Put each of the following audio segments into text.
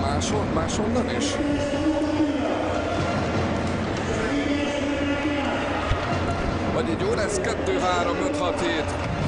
Máshonnan is? Vagy így jó lesz? 2, 3, 5, 6, 7.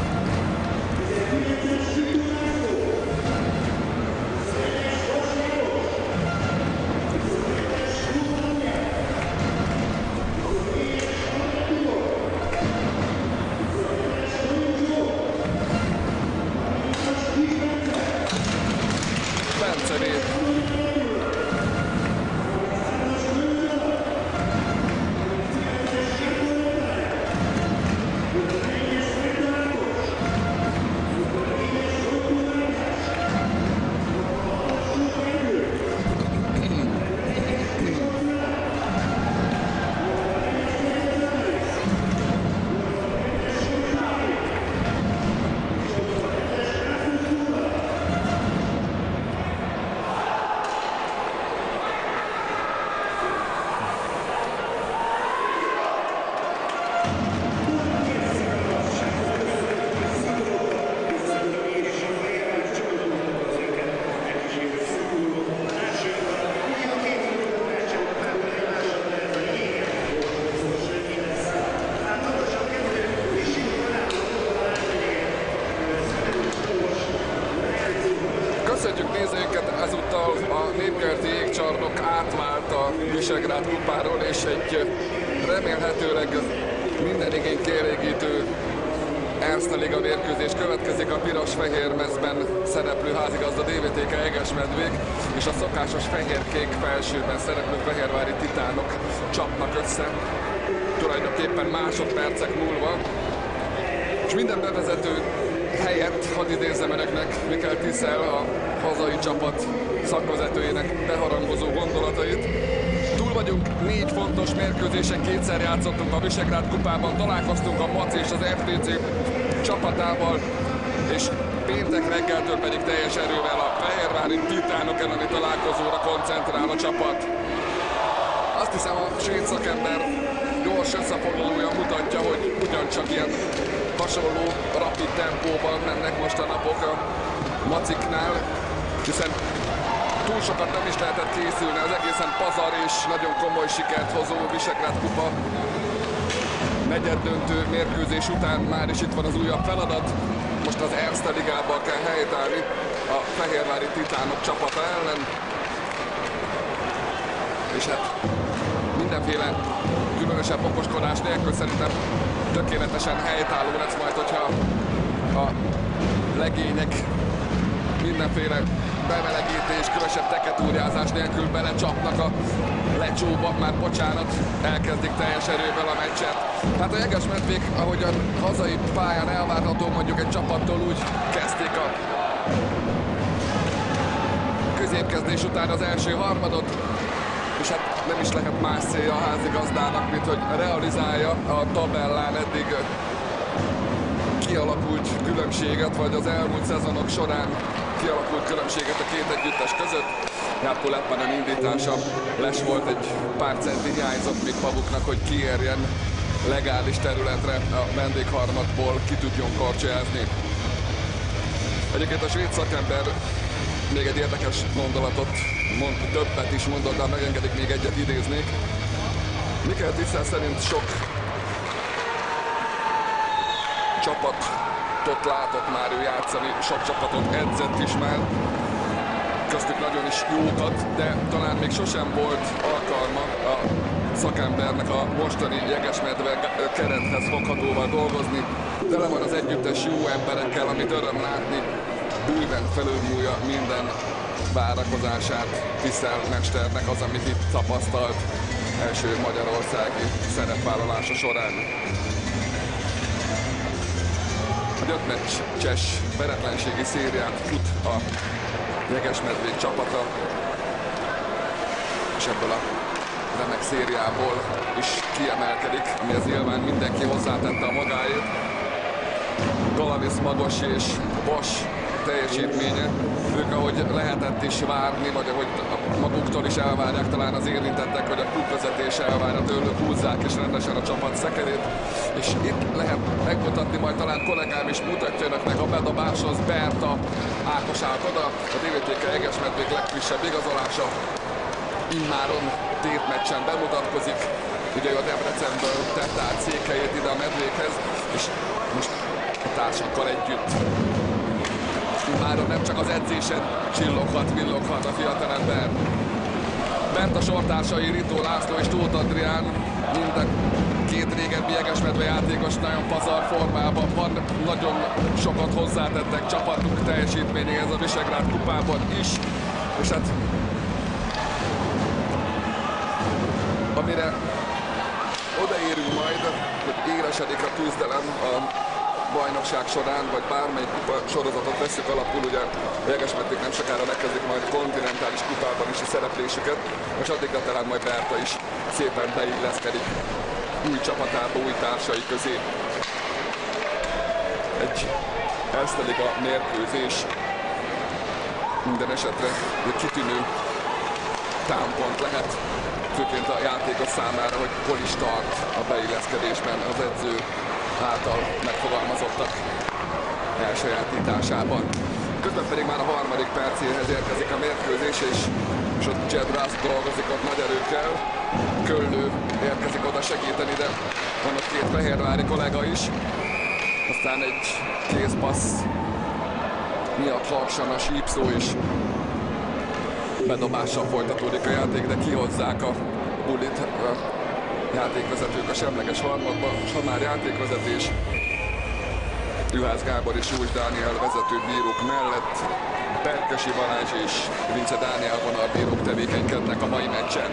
Köszönjük nézőinket, ezúttal a Népkerti Jégcsarnok átvált a Visegrád kupáról, és egy remélhetőleg minden igényt kielégítő Erste Liga mérkőzés következik. A piros-fehér mezben szereplő házigazda DVTK Egesmedvék és a szokásos fehér-kék felsőben szereplő fehérvári titánok csapnak össze tulajdonképpen másodpercek múlva. És minden bevezető helyett hadd idézzem önöknek Mikkel Tiszel, a hazai csapat szakvezetőjének beharangozó gondolatait. Túl vagyunk 4 fontos mérkőzésen, 2-szer játszottunk a Visegrád kupában, találkoztunk a Maci és az FTC csapatával, és péntek reggeltől pedig teljes erővel a fehérvári titánok elleni találkozóra koncentrál a csapat. Azt hiszem, a svéd szakember gyors összefoglalója mutatja, hogy ugyancsak ilyen hasonló rapid tempóban mennek most a napok a Maciknál, hiszen túl sokat nem is lehetett készülni az egészen pazar és nagyon komoly sikert hozó Visegrád kupa negyeddöntő mérkőzés után már is itt van az újabb feladat. Most az Erste Ligában kell helytállni a fehérvári titánok csapata ellen. És hát mindenféle különösebb okoskodás nélkül szerintem tökéletesen helytálló lesz majd, hogyha a legények mindenféle bemelegítés, különösebb teketúrjázás nélkül belecsapnak a lecsóba, már bocsánat, elkezdik teljes erővel a meccset. Hát a Jegesmedvék, ahogy a hazai pályán elvárható, mondjuk egy csapattól úgy kezdték a középkezdés után az első harmadot, és hát nem is lehet más célja a házigazdának, mint hogy realizálja a tabellán eddig kialakult különbséget, vagy az elmúlt szezonok során kialakult különbséget a két együttes között. Jarkko Leppänen indítása les volt, egy pár centi hiányzott még Pavuknak, hogy kiérjen legális területre a vendégharmadból, ki tudjon korcsolyázni. Egyébként a svéd szakember még egy érdekes gondolatot mond, többet is mondott, de megengedik, még egyet idéznék. Mikkel Tiszel szerint sok csapatot látott már ő játszani, sok csapatot edzett is már, köztük nagyon is jókat, de talán még sosem volt alkalma a szakembernek a mostani Jegesmedve kerethez foghatóval dolgozni. Tele van az együttes jó emberekkel, amit öröm látni, bőven felülmúlja minden várakozását Tiszel mesternek az, amit itt tapasztalt első magyarországi szerepvállalása során. A 5 meccses veretlenségi szériát fut a Jegesmedvék csapata, és ebből a remek szériából is kiemelkedik, amihez nyilván mindenki hozzátette a magáét. Galavisz, Magosi és Bosch teljesítménye. Ők, ahogy lehetett is várni, vagy ahogy maguktól is elvárják talán az érintettek, hogy a klubvezetés elvárja tőlük, húzzák és rendesen a csapat szekerét. És itt lehet megmutatni, majd talán kollégám is mutatja önöknek a bedobáshoz. Berta Ákos állt oda, a DVTK Egesmedvék legfrissebb igazolása. Immáron tétmeccsen bemutatkozik. Ugye a Debrecenből tett át székhelyét ide a medvékhez, és most a társakkal együtt. Immáron nem csak az edzésen csilloghat, villoghat a fiatalember. Bent a sortársai Ritó László és Tóth Adrián, mind a két régebbi Egesmedve játékos nagyon pazar formában van, nagyon sokat hozzátettek csapatunk teljesítményéhez a Visegrád kupában is, és hát amire odaérünk majd, hogy élesedik a küzdelem a bajnokság során, vagy bármelyik kupa sorozatot veszük alapul, ugye a Egesmedvék nem sokára megkezdik majd kontinentális kupában is a szereplésüket, és addigra talán majd Berta is szépen beilleszkedik új csapatába, új társai közé. Egy Erste Liga mérkőzés minden esetre egy kitűnő támpont lehet, főként a játékos számára, hogy hol is tart a beilleszkedésben az edző által megfogalmazottak elsajátításában. Közben pedig már a harmadik percéhez érkezik a mérkőzés, és ott Jed Russ dolgozik ott nagy erőkkel. Köllő érkezik oda segíteni, de van ott két fehérvári kollega is. Aztán egy kézpassz miatt lassan a sípszó, és bedobással folytatódik a játék, de kihozzák a bulit a játékvezetők a semleges harmadban, és ha már játékvezetés, Juhász Gábor és Józs Dániel vezető bírók mellett Berkesi Balázs és Vince Dániel vonalbírók tevékenykednek a mai meccsen.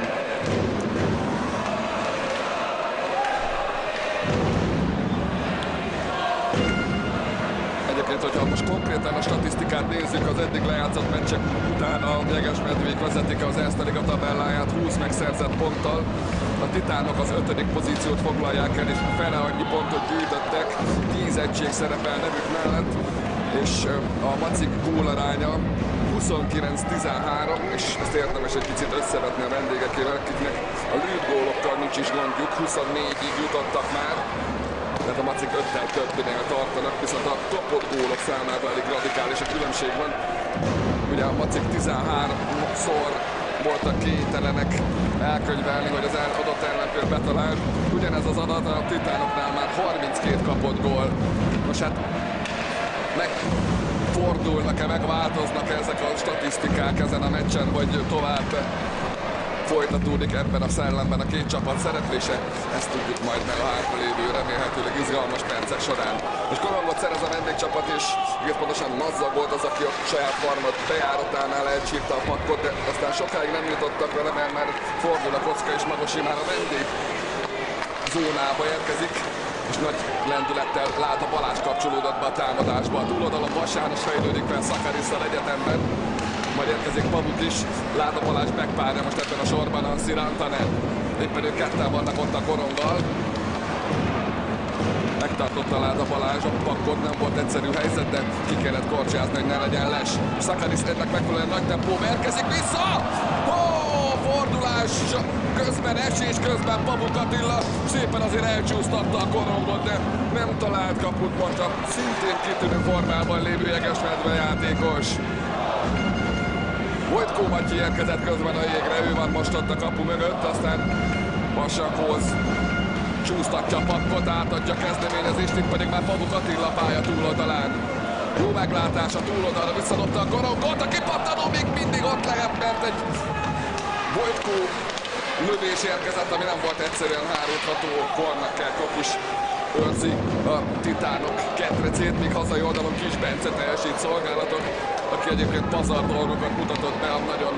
Egyébként, hogyha most konkrétan a statisztikát nézzük, az eddig lejátszott meccsek után a Egesmedvék vezetik az Erste Liga tabelláját 20 megszerzett ponttal. A Titánok az 5. pozíciót foglalják el, és fele annyi pontot gyűjtöttek, 10 egység szerepel nevük mellett, és a Macik gólaránya 29-13, és ezt érdemes egy picit összevetni a vendégekével, akiknek a lőtt gólokkal nincs is gondjuk, 24-ig jutottak már, tehát a Macik 5-tel többinél tartanak, viszont a kapott gólok számában elég radikális a különbség van. Ugye a Macik 13-szor voltak kénytelenek elkönyvelni, hogy az adott ellenfél betalál. Ugyanez az adat a Titánoknál már 32 kapott gól. Most hát megfordulnak-e, megváltoznak ezek a statisztikák ezen a meccsen, vagy tovább folytatódik ebben a szellemben a két csapat szereplése? Ezt tudjuk majd meg a hátralévő, remélhetőleg izgalmas percek során. És korongot szerez a vendégcsapat, és egész pontosan Mazzag volt az, aki a saját harmad bejáratánál elcsírta a pakkot, de aztán sokáig nem jutottak vele, mert már fordul a kocka, és Magosi már a vendég zónába érkezik, és nagy lendülettel Láda Balázs kapcsolódott be a támadásba. A túloldalon Vas János fejlődik fel Szakarisszal egyetemben, majd érkezik Pavuk is, Láda Balázs megpárja most ebben a sorban a Szirantanen. Éppen ők ketten vannak ott a koronggal. Megtartotta Láda Balázs a pakkot, nem volt egyszerű helyzet, de ki kellett korcsázni, hogy ne legyen les. Szakarisz ennek megfelelően nagy tempóba érkezik vissza! Fordulás közben, esés közben Pavuk Attila szépen azért elcsúsztatta a korongot, de nem talált kaput, mondta szintén kitűnő formában lévő Egesmedve játékos. Vojtko Matyi érkezett közben a jégre, ő van most ott a kapu mögött, aztán Vasakhoz csúsztatja a pakkot, átadja a kezdeményezést, itt pedig már Pavuk Attila pálya túloldalán. Jó meglátás a túloldalra, visszadobta a korongot, a kipattanó még mindig ott lehet, mert egy Vojtko lövés érkezett, ami nem volt egyszerűen hárítható, Kornakkel kapus őrzi a Titánok ketrecét, míg hazai oldalon Kis Bence teljesít szolgálatot, aki egyébként pazar dolgokat mutatott be a nagyon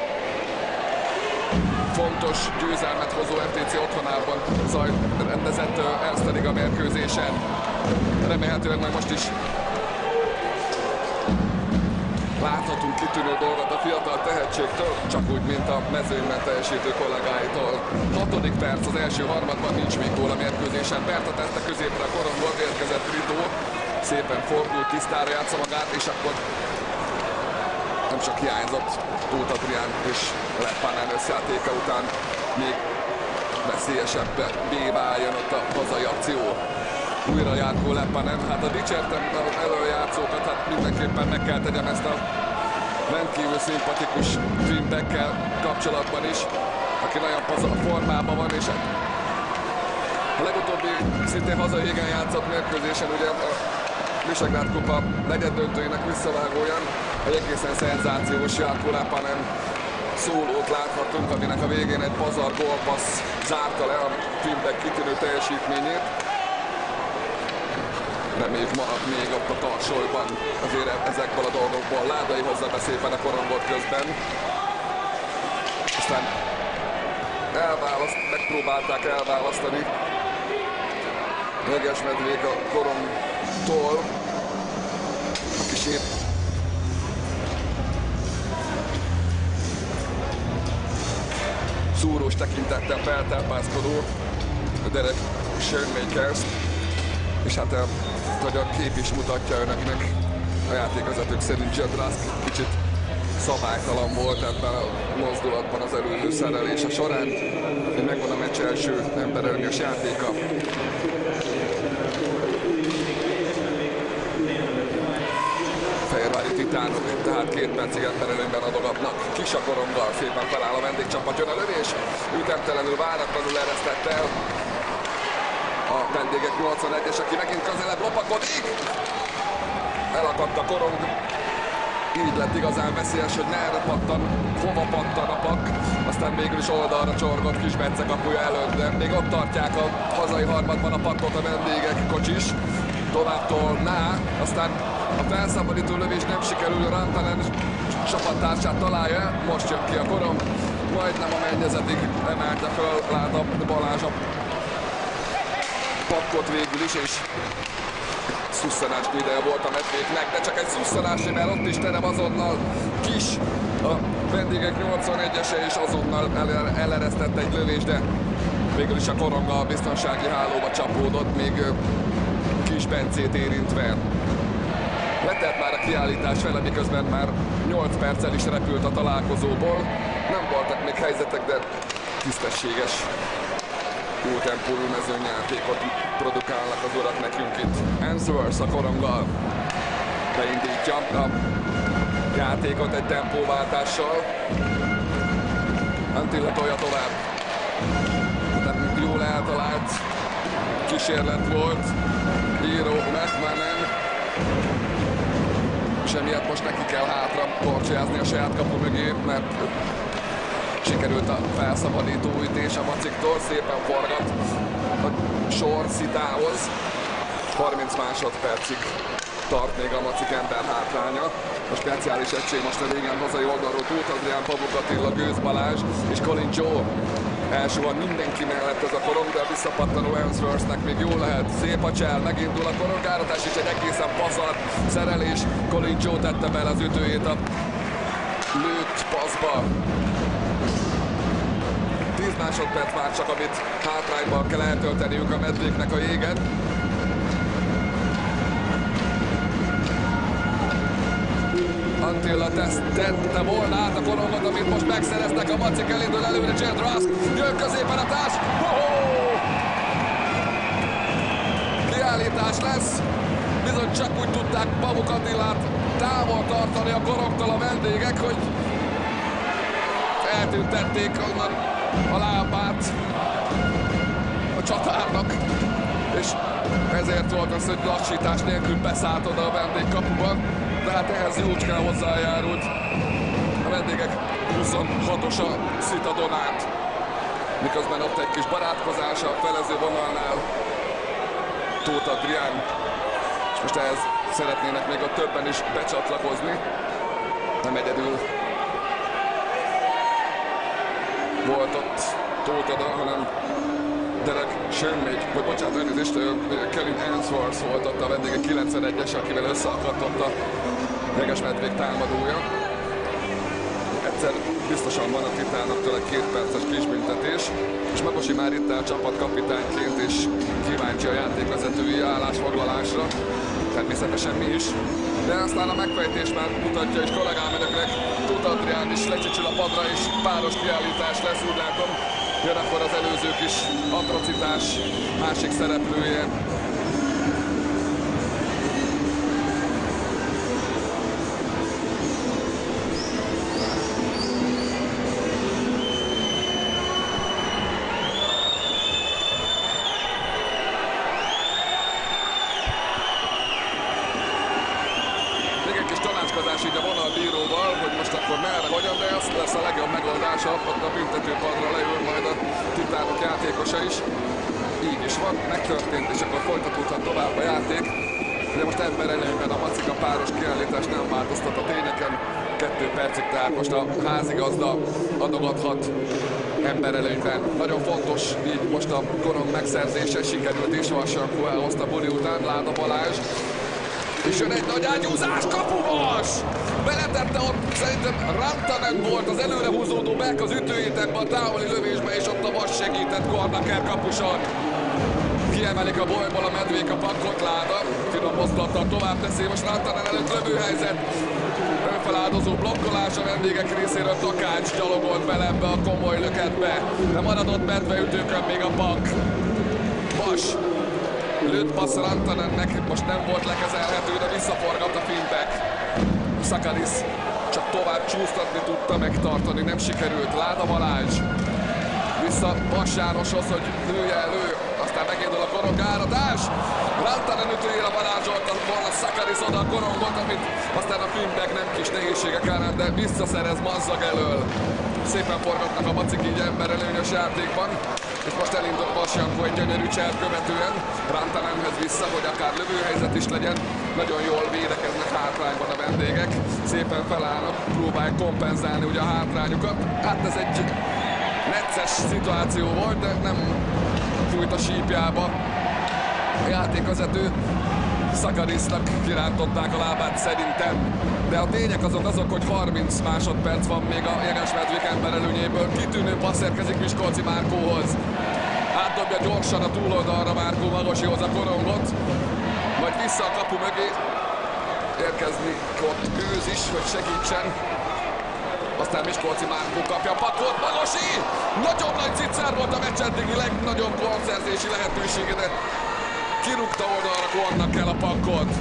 fontos győzelmet hozó FTC otthonában rendezett Erste Liga mérkőzésen. Remélhetőleg majd most is láthatunk kitűnő dolgot a fiatal tehetségtől, csak úgy, mint a mezőnyben teljesítő kollégáitól. 6. perc az első harmadban, nincs még gól a mérkőzésen. Berta tette középre a korongból, érkezett Ritó. szépen fordult, tisztára játsza magát, és akkor nem csak hiányzott Tóth Adrián és Leppanen összejátéka után még veszélyesebb jön ott a hazai akció. Újra Jarkko Leppanen, hát a dicsértem előjátszókat, hát mindenképpen meg kell tegyem ezt a rendkívül szimpatikus Finnbekkel kapcsolatban is, aki nagyon pazar formában van, és a legutóbbi szintén hazai égen játszott mérkőzésen, ugye a Visegrád Kupa negyeddöntőjének visszavágóján egy egészen szenzációs Jarkko Leppanen szólót láthatunk, aminek a végén egy pazar gólpassz zárta le a Finnbek kitűnő teljesítményét. Reméljük marad még ott a tarsolyban azért ezekből a dolgokból. Ládai hozza be szépen a korongot közben. Aztán megpróbálták elválasztani Jegesmedvék a korongtól. A kicsit szúrós tekintettel feltápászkodó Derek Schoenmakers. És hát hogy a kép is mutatja önöknek, a játékvezetők szerint Judd Rusk kicsit szabálytalan volt ebben a mozdulatban az előző szerelése során. Megvan a meccs első emberelőnyös játéka. Fehérvári Titánok tehát 2 percig emberelőnyben adogatnak. Kis a koronggal, szépen feláll a vendégcsapat, jön a lövés, ütemtelenül váratlanul eresztett el a vendégek 81-es, aki megint közelebb lopakodik. Elakadt a korong. Így lett igazán veszélyes, hogy merre pattan, hova pattan a pak. Aztán végül is oldalra csorgott kis Bence kapuja előtt, de még ott tartják a hazai harmadban a pakkot a vendégek. Kocsis tovább tolná, aztán a felszabadító lövés nem sikerül, Rantanen csapattársát találja, most jön ki a korong. Majdnem a mennyezetig emelte föl Láda Balázs a pakkot végül is, és szusszanás ide volt a medvéknek, de csak egy szusszanás, mert ott is terem azonnal Kis, a vendégek 81-ese, és azonnal eleresztett egy lövés, de végül is a koronga a biztonsági hálóba csapódott, még Kis Bencét érintve. Letelt már a kiállítás fele, miközben már 8 perccel is repült a találkozóból. Nem voltak még helyzetek, de tisztességes, jó tempójú mezőnyjátékot produkálnak az urak nekünk itt. Answorth a koronggal beindítja a játékot egy tempóváltással. Antilla tolja tovább. De jól eltalált kísérlet volt Író Leppanen, és emiatt most neki kell hátra korcsolyázni a saját kapu mögé, mert sikerült a felszabadító ütés a Maciktól, szépen forgat a sor Szitához. 30 másodpercig tart még a Macik ember hátránya. A speciális egység most a régen hazai oldalról Tóth Adrián, Pavuk Attila, Gőz Balázs és Colin Joe. Elsőban mindenki mellett ez a korong, de a visszapattanó Answorthnek még jó lehet. Szép a csel, megindul a korongáratás, és egy egészen pazar szerelés. Colin Joe tette bele az ütőjét a lőtt paszba. 10 másodperc már csak, amit hátrányban kell eltölteniük a medvéknek a jégen. Antilla tette volna át a korongot, amit most megszereztek a Macik, elindul előre Judd Rusk, jön középen a társ. Kiállítás lesz, bizony csak úgy tudták Pavuk Attilát távol tartani a korongtól a vendégek, hogy eltüntették onnan a lábát a csatárnak, és ezért volt az, hogy lassítás nélkül beszállt oda a vendégkapuba, de hát ehhez jócskán hozzájárult a vendégek 26-osa Szita Donát, miközben ott egy kis barátkozás a felező vonalnál Tóth Adrián, és most ehhez szeretnének még a többen is becsatlakozni, nem egyedül volt ott Tóth Ada, hanem Derek Schoenmakers, vagy bocsánat, elnézést, Kevin Answorth volt ott a vendége 91-es, akivel összeakadt ott a Jegesmedvék támadója. Egyszer biztosan van a Titánoktól egy 2 perces kisbüntetés, és Magosi már itt áll csapatkapitányként, és kíváncsi a játékvezetői állásfoglalásra. természetesen mi is. De aztán a megfejtés már mutatja, és kollégám önöknek, Tóth Adrián is lecsicsül a padra, és páros kiállítás lesz, úgy látom. Jön akkor az előző kis atrocitás másik szereplője. Így a vonalbíróval, hogy most akkor merre, hogyan, de ez lesz a legjobb megoldása, ott a büntetőpadra leül majd a Titánok játékosa is. Így is van, megtörtént, és akkor folytatódhat tovább a játék. De most emberelőnyben a Macika páros kiállítás nem változtat a tényeken. 2 percig, tehát most a házigazda adogathat emberelőnyben. Nagyon fontos így most a korong megszerzése, sikerült is, Varsankó elhozta buli után, Láda Balázs. És jön egy nagy ágyúzás, kapuvas! Beletette ott, szerintem Rantanen volt az előre húzódó Beck az ütőjét ebbe a távoli lövésbe, és ott a Vas segített Kornaker kapuson. Kiemelik a bolyból a medvék a pakkot, Láda. Finom mozdulattal tovább teszi, most Rantanen előtt lövőhelyzet. Önfeláldozó blokkolás a vendégek részéről, Takács gyalogolt bele ebbe a komoly löketbe. De maradott medveütőkön még a pakk. Vas lőtt passz Rantanennek, most nem volt lekezelhető, de visszaforgat a Fintek. Sakaris csak tovább csúsztatni tudta, megtartani, nem sikerült. Láda Balázs vissza Vas Jánoshoz, hogy lője elő, aztán megindul a korong áradás. Rantanen ütőjére varázsolta volna Sakaris oda a korongot, amit aztán a Fintek nem kis nehézségek ellen, de visszaszerez Mazzag elől. Szépen forgatnak a macik így emberelőnyös játékban. És most elindult Vasjankó egy gyönyörű cselt követően Rantanenhez vissza, hogy akár lövőhelyzet is legyen. Nagyon jól védekeznek hátrányban a vendégek. Szépen felállnak, próbálják kompenzálni ugye a hátrányukat. Hát ez egy necces szituáció volt, de nem fújt a sípjába a játékvezető. Sakarisnak kirántották a lábát szerintem. De a tények azok, hogy 30 másodperc van még a Jegesmedvék emberelőnyéből. Kitűnő passz érkezik Miskolci Márkóhoz. Átdobja gyorsan a túloldalra Márkó Magosihoz a korongot. Majd vissza a kapu mögé. Érkezni ott Gőz is, hogy segítsen. Aztán Miskolci Márkó kapja a pakkot. Magosi! Nagyon nagy ciccár volt a meccs eddigi legnagyobb gólszerzési lehetősége, de kirúgta oldalra, Kornak kell a pakkot.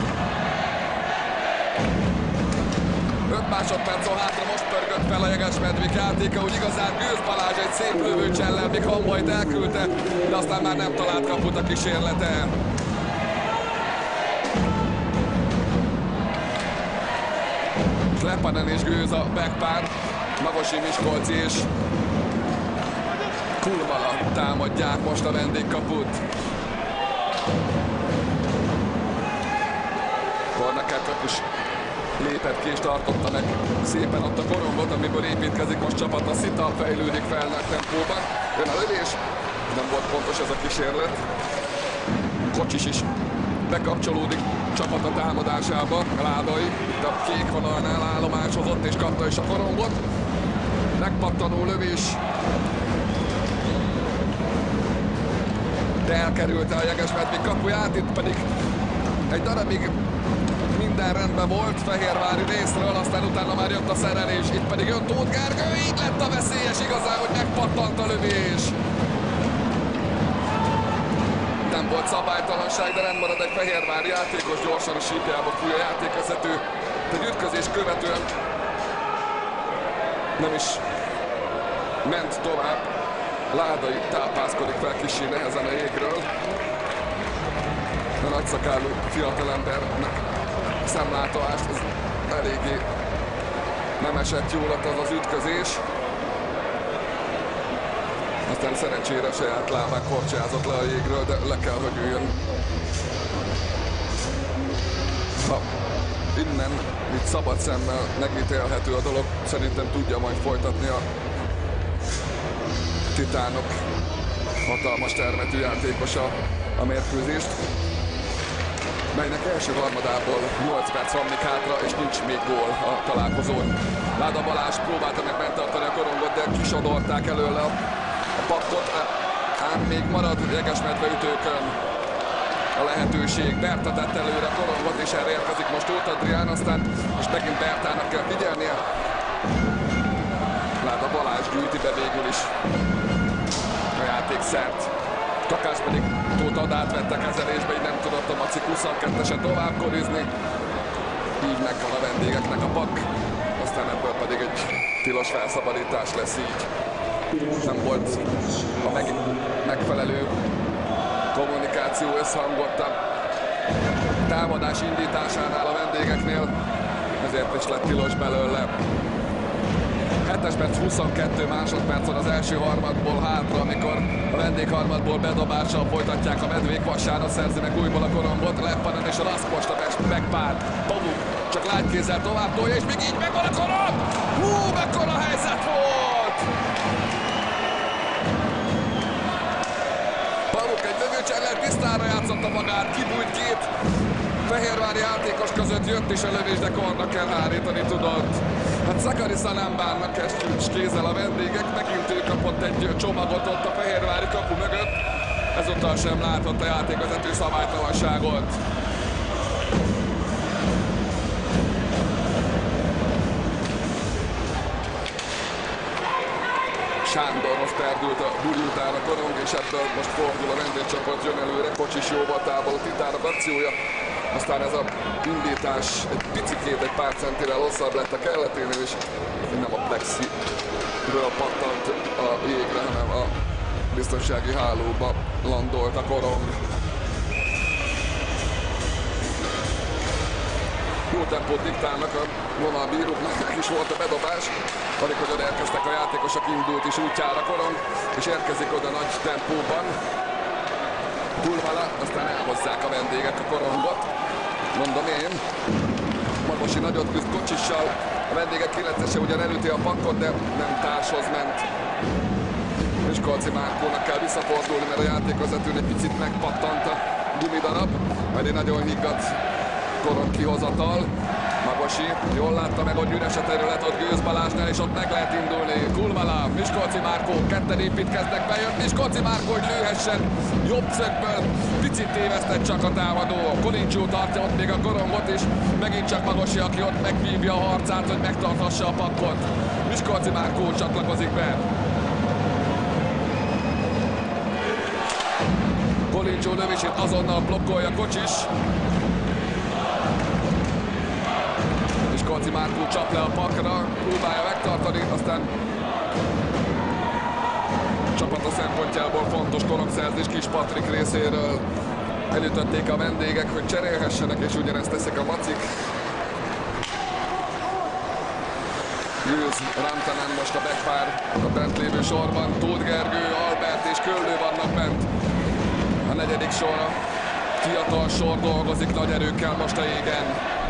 5 másodpercon hátra, most pörgött fel a Jegesmedvék játéka, úgy igazán Gőz Balázs egy szép lövőcsellel még Hamvait elküldte, de aztán már nem talált kaput a kísérlete. Klepanen és Gőz a backpár, Magosi, Miskolci és Kulmala támadják most a vendégkaput. Kornaker kapus lépett ki és tartotta meg szépen ott a korongot, amiből építkezik most csapat. A Szita fejlődik fel nagy tempóban. Jön a lövés, nem volt pontos ez a kísérlet. Kocsis is bekapcsolódik csapat a támadásába. Ládai, de a kék vonalnál állomásozott és kapta is a korongot. Megpattanó lövés. De elkerülte a Jegesmedvék kapuját, itt pedig egy darabig minden rendben volt Fehérvári részről, aztán utána már jött a szerelés, itt pedig jön Tóth Gergő, így lett a veszélyes igazán, hogy megpattant a lövés. Nem volt szabálytalanság, de rendmarad egy Fehérvári játékos, gyorsan a sípjába fúj a játékvezető. Egy ütközés követően nem is ment tovább. Ládai tápászkodik fel kissé nehezen a jégről. A nagyszakálú fiatalembernek szemlátomást, ez eléggé nem esett jól az az ütközés. Aztán szerencsére saját lábán korcsázott le a jégről, de le kell, hogy üljön. Ha innen itt szabad szemmel megítélhető a dolog, szerintem tudja majd folytatni a Titánok hatalmas termetű játékosa a mérkőzést, melynek első harmadából 8 perc van még hátra, és nincs még gól a találkozón. Láda Balázs próbálta meg megtartani a korongot, de kisodorták előle a pakkot, ám még marad Jegesmedve ütőkön a lehetőség. Berta tett előre a korongot, és erre érkezik most Tóth Adrián, aztán és megint Bertának kell figyelnie. Lát a Balázs gyűjti be végül is a játékszert. Takás pedig Tóth Adát vette kezelésbe, így nem tudott a Maci 22-esen tovább korizni. Így megvan a vendégeknek a pak, aztán ebből pedig egy tilos felszabadítás lesz így. Nem volt a megfelelő kommunikáció összhangot a támadás indításánál a vendégeknél, ezért is lett tilos belőle. 7-es perc 22 másodpercon az első harmadból hátra, amikor a vendégharmadból bedobással folytatják a medvék, vasárnap szerzi meg újból a korongot, Leppanen és a Rask a megpár. Pavuk csak lágykézzel tovább tolja, és még így megvan a korong! Hú, mekkora helyzet volt! Pavuk egy lövőcsellel tisztára játszotta magát, kibújt két fehérvári játékos között, jött is a lövés, de kornak kell hárítani tudott. Hát Szakariszta nem bánnak keskücs kézzel a vendégek, megint ő kapott egy csomagot ott a fehérvári kapu mögött. Ezúttal sem látott a játékvezető szabálytalanságot. Sándor most perdült a buli után a korong, és ebből most fordul a vendégcsapat, jön előre, Kocsis jóval távol, Titának akciója. Aztán ez a indítás egy picikét, egy pár centivel hosszabb lett a kelleténél, és nem a plexiről pattant a jégre, hanem a biztonsági hálóba landolt a korong. Jó tempót diktálnak a vonalbíróknak, is volt a bedobás. Alig, hogy oda érkeztek a játékosok, indult is útjára korong, és érkezik oda nagy tempóban. Kulvala, aztán elhozzák a vendégek a korongot. Mondom én, Magosi nagyot küzd Kocsissal, a vendégek 9-ese ugyan elüti a pakkot, de nem társhoz ment. Miskolci Márkónak kell visszafordulni, mert a játékvezetőn egy picit megpattant a gumidarab, majd egy nagyon higgadt korong kihozatal. Magosi jól látta meg, hogy üres a terület ott Gőz Balázsnál, és ott meg lehet indulni. Kulvala, Miskolci Márkó, ketten építkeznek, bejött Miskolci Márkó, hogy lőhessen jobb szögből. Picit tévesztett csak a támadó. Kolincsó tartja ott még a korongot, és megint csak Magosi, aki ott megvívja a harcát, hogy megtarthassa a pakkot. Miskolci Márkó csatlakozik be. Kolincsó lövését azonnal blokkolja Kocsis. Miskolci Márkó csap le a pakra, próbálja megtartani, aztán csapata szempontjából fontos korongszerzés Kis Patrik részéről. Elütötték a vendégek, hogy cserélhessenek, és ugyanezt teszik a Macik. Gőz, Rantanen most a backpár a bent lévő sorban. Tóth Gergő, Albert és Köllő vannak bent. A negyedik sorra fiatal sor dolgozik nagy erőkkel most a jégen.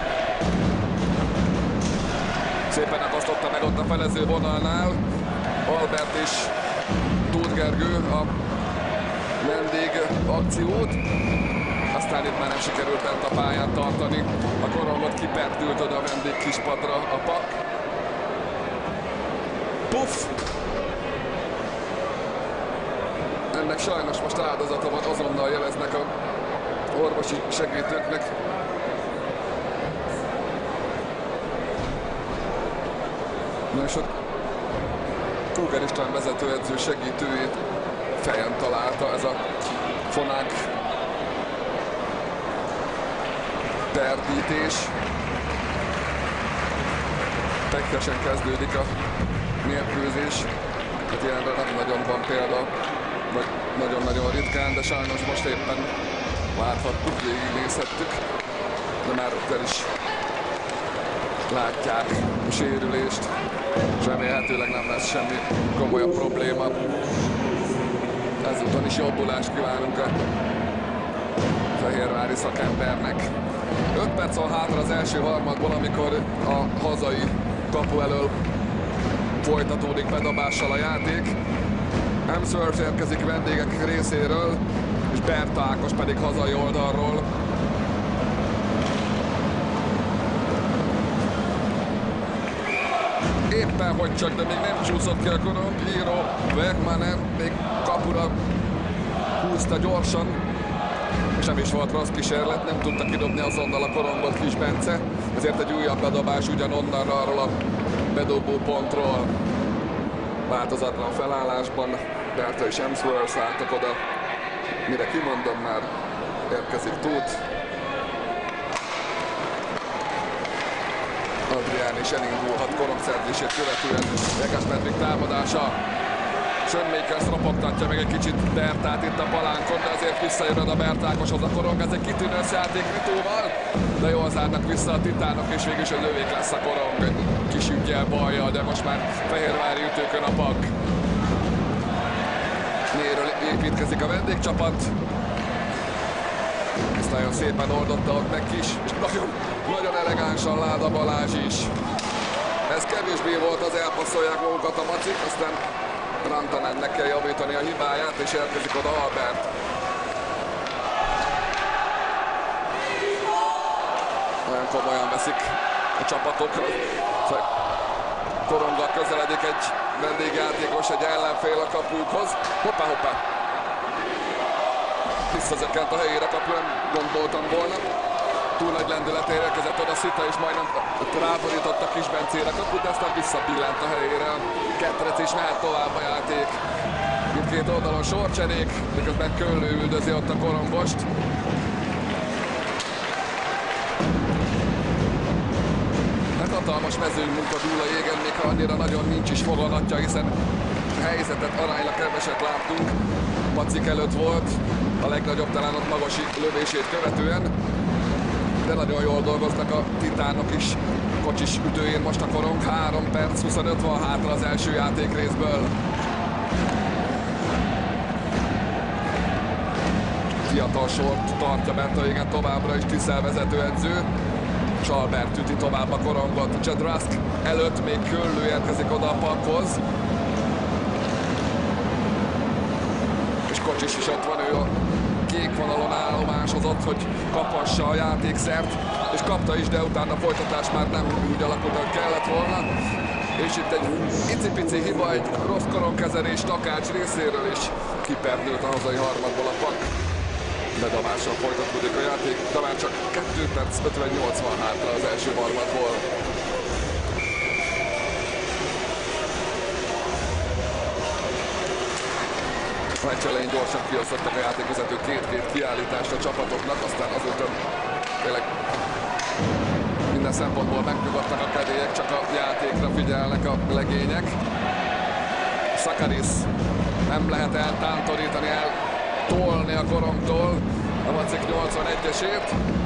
Szépen akasztotta meg ott a felező vonalnál Albert és Tóth Gergő a vendég akciót. Aztán itt már nem sikerült bent a pályán tartani. A korongot kiperdült oda a vendég kispadra a pak. Puff! Ennek sajnos most áldozata van, azonnal jeleznek a orvosi segítőknek. Na és a Kruger István vezetőedző segítőjét fejen találta ez a fonák perdítés. Pekjesen kezdődik a mérkőzés. Hát ilyenre nem nagyon van példa, vagy nagyon-nagyon ritkán, de sajnos most éppen láthattuk, végignézhettük, de már el is látják a sérülést, és remélhetőleg nem lesz semmi komolyabb probléma. Ezúton is jobbulást kívánunk a fehérvári szakembernek. 5 perc van hátra az első harmadból, amikor a hazai kapu elől folytatódik bedobással a játék. Hemsworth érkezik vendégek részéről, és Berta Ákos pedig hazai oldalról. Éppen hogy csak, de még nem csúszott ki a korong. Író Bergmanen még kapura húzta gyorsan, sem is volt rossz kísérlet, nem tudta kidobni azonnal a korongot Kis Bence, ezért egy újabb bedobás ugyanonnan arról a bedobó pontról. Változatlan felállásban Berta és Emsworth álltak oda, mire kimondom, már érkezik Tóth. Adrián is elindulhat korongszerzését követően. Vegas Medvik támadása. Schoenmakers ropogtatja meg egy kicsit Bertát itt a palánkon, de azért visszajön a Bertákoshoz a korong. Ez egy kitűnő összejáték Ritóval, de jól zárnak vissza a titánok, és végül is a lövék lesz a korong. Kis üggyel balja, de most már fehérvári ütőkön a pak. Mélyről építkezik a vendégcsapat. Ezt nagyon szépen oldotta ott meg Kis, és nagyon elegánsan Láda Balázs is. Ez kevésbé volt, az elpasszolják magukat a Macik, aztán Rantanennek kell javítani a hibáját, és érkezik oda Albert. Nagyon komolyan veszik a csapatokra. Koronggal közeledik egy vendégjátékos, egy ellenfél a kapukhoz. Hoppá, hoppá! Visszazökkent a helyére kapu, nem gondoltam volna. Túl nagy lendületére érkezett oda Szita, és majdnem ráborított a Kis Bencére kaput, de aztán visszabillent a helyére. Ketrec is mehet tovább a játék. Mindkét oldalon sorcserék, miközben Köllő üldözi ott a korongost. Hát hatalmas mezőmunka dúl a jégen, még ha annyira nagyon nincs is foganatja, hiszen a helyzetet aránylag keveset láttunk. Macik előtt volt, a legnagyobb talán ott Magosi lövését követően, de nagyon jól dolgoznak a titánok is. Kocsis ütőjén most a korong, 3 perc 25 van hátra az első játékrészből. Fiatal sort tartja bent a végen továbbra is Tiszel vezetőedző. Csalbert üti tovább a korongot. Csedrask előtt még Köllő érkezik oda a pakhoz. És Kocsis is ott van, ő a kék vonalon állomásozott, hogy kaphassa a játékszert, és kapta is, de utána a folytatás már nem úgy alakult, hogy kellett volna. És itt egy icipici hiba, egy rossz korongkezelés Takács részéről, és kiperdült a hazai harmadból a pak. Bedobással folytatódik a játék, de már csak 2 perc 58 van hátra az első harmadból. A meccs elején gyorsan kiosztottak a játékvezetők két kiállítást a csapatoknak, aztán azóta tényleg minden szempontból megnyugodtak a kedélyek, csak a játékra figyelnek a legények. Sakaris nem lehet eltántorítani, eltolni a korongtól a Macik 81-esét.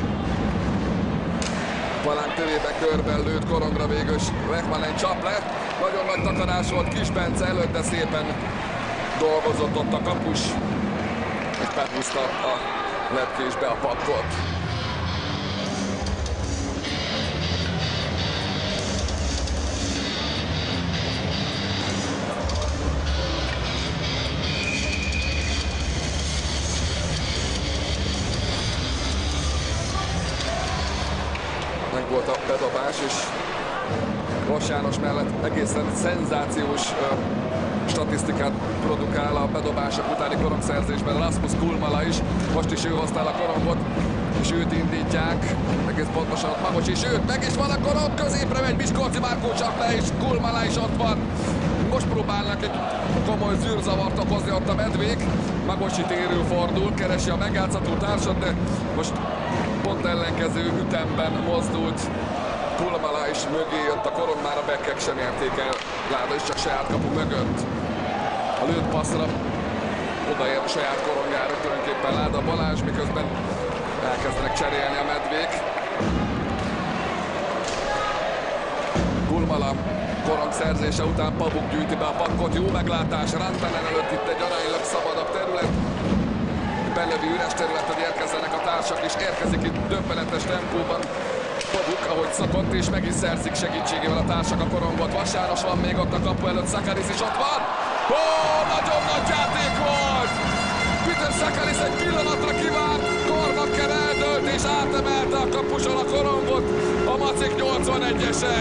Palánk tövében körben lőtt korongra végül Lechmanen csap le. Nagyon nagy takarás volt Kis Bence előtt, de szépen dolgozott ott a kapus, és behúzta a lepkésbe a pakkot. Meg volt a bedobás, és Ross János mellett egészen szenzációs statisztikát produkál a bedobások utáni korongszerzésben Rasmus Kulmala is. Most is ő hozta a korongot, és őt indítják. Egész pontosan Magos is őt, meg is van a korong, középre megy Miskolci Márkó csap le, és Kulmala is ott van. Most próbálnak egy komoly zűrzavart okozni ott a medvék. Magosi térül fordul, keresi a megjátszható társat, de most pont ellenkező ütemben mozdult Kulmala is mögé jött a korong, már a bekkek sem érték el. Láda is csak saját kapu mögött. A lőtt passzra odaér a saját korongjára tulajdonképpen Láda Balázs, miközben elkezdenek cserélni a medvék. Kulmala korong szerzése után Pabuk gyűjti be a pakkot, jó meglátás, Rantanen előtt itt egy aránylag szabadabb terület. Belövi üres terület, hogy érkezzenek a társak, és érkezik itt döbbenetes tempóban Pabuk, ahogy szokott, és meg is szerzik segítségével a társak a korongot. Vas János van még ott a kapu előtt, Sakaris is ott van. Ó, nagyon nagy játék volt! Peter Sakaris egy pillanatra kivárt, Kornakker eldölt és átemelte a kapuson a korongot a Macik 81-ese.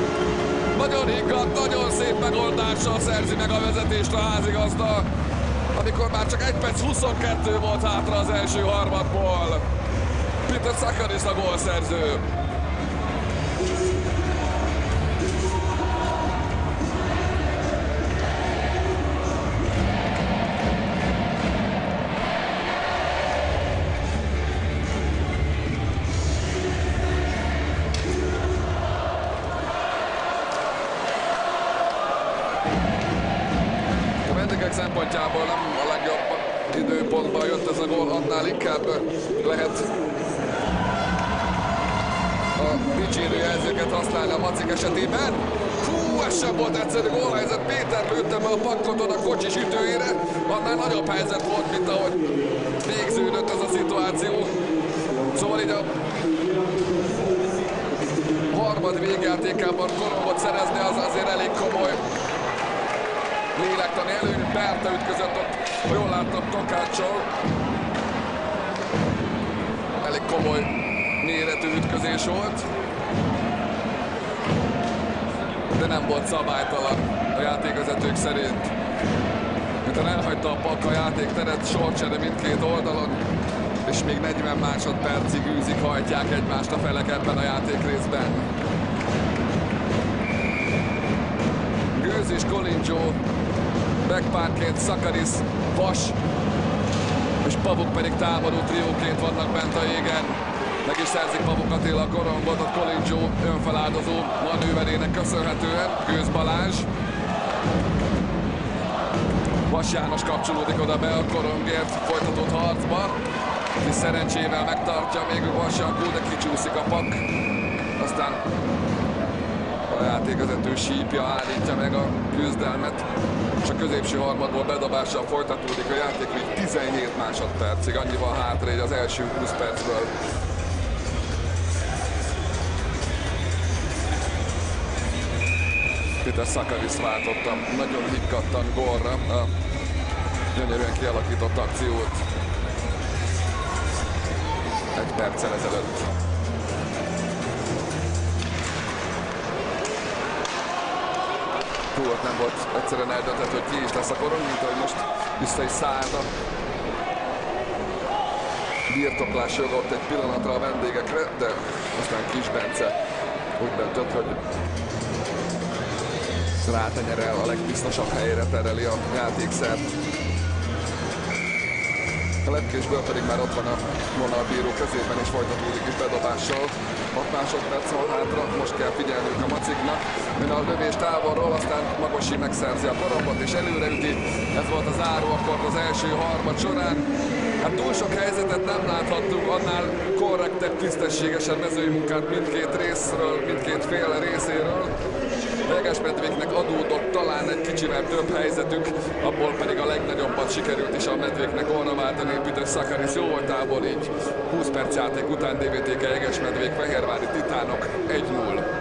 Nagyon higgadt, nagyon szép megoldással szerzi meg a vezetést a házigazda. amikor már csak 1 perc 22 volt hátra az első harmadból. Péter Sakaris a gólszerző. Szempontjából nem a legjobb időpontban jött ez a gól, annál inkább lehet a dicsérő jelzőket használni a Macik esetében. Hú, ez sem volt egyszerű gólhelyzet, Péter lőtte be a pakkoton a kocsis ütőjére, annál nagyobb helyzet volt, mint ahogy végződött ez a szituáció. Szóval így a harmad végjátékában korongot szerezni az azért elég komoly lélektani előny. Berta ütközött ott, ha jól láttam, Tokáccsal. Elég komoly méretű ütközés volt. De nem volt szabálytalan a játékvezetők szerint. Miután elhagyta a Pak a játékteret, sorcsere mindkét oldalon, és még 40 másodpercig űzik, hajtják egymást a felek ebben a játékrészben. Gőz és Kolincsó backpárként, Sakaris, Vas és Pavuk pedig támadó trióként vannak bent a jégen. Meg is szerzik Pavuk Attila a korongot, a Kolincsó önfeláldozó manőverének köszönhetően. Gőz Balázs. Vas János kapcsolódik oda be a korongért folytatott harcba. És szerencsével megtartja még Vas Jankó, de kicsúszik a Pak. Aztán a játékvezető sípja állítja meg a küzdelmet, és a középső harmadból bedobással folytatódik a játék még 17 másodpercig, annyival hátra így az első 20 percből. Péter Sakaris váltotta nagyon higgadtan gólra a gyönyörűen kialakított akciót 1 perccel ezelőtt. Ott nem volt egyszerűen eldöntött, hogy ki is lesz a korong, mint ahogy most vissza is szállt a birtoklás joga ott egy pillanatra a vendégekre, de aztán Kis Bence úgy döntött, hogy rátenyerel, a legbiztosabb helyre tereli a játékszert. A lepkésből pedig már ott van a vonalbíró kezében, és folytatódik is bedobással. 6 másodperc van hátra, most kell figyelnünk a Maciknak. Jön a lövés távolról, aztán Magosi megszerzi a korongot és előreüti. Ez volt a záróakkord az első harmad során. Hát túl sok helyzetet nem láthattunk, annál korrektebb, tisztességesebb mezői munkát mindkét részről, mindkét fél részéről. Jegesmedvéknek adódott talán egy kicsivel több helyzetük, abból pedig a legnagyobbat sikerült is a medvéknek volna váltani. Péter Sakaris jó voltából, így 20 perc játék után DVTK Jegesmedvék Fehérvári Titánok 1-0.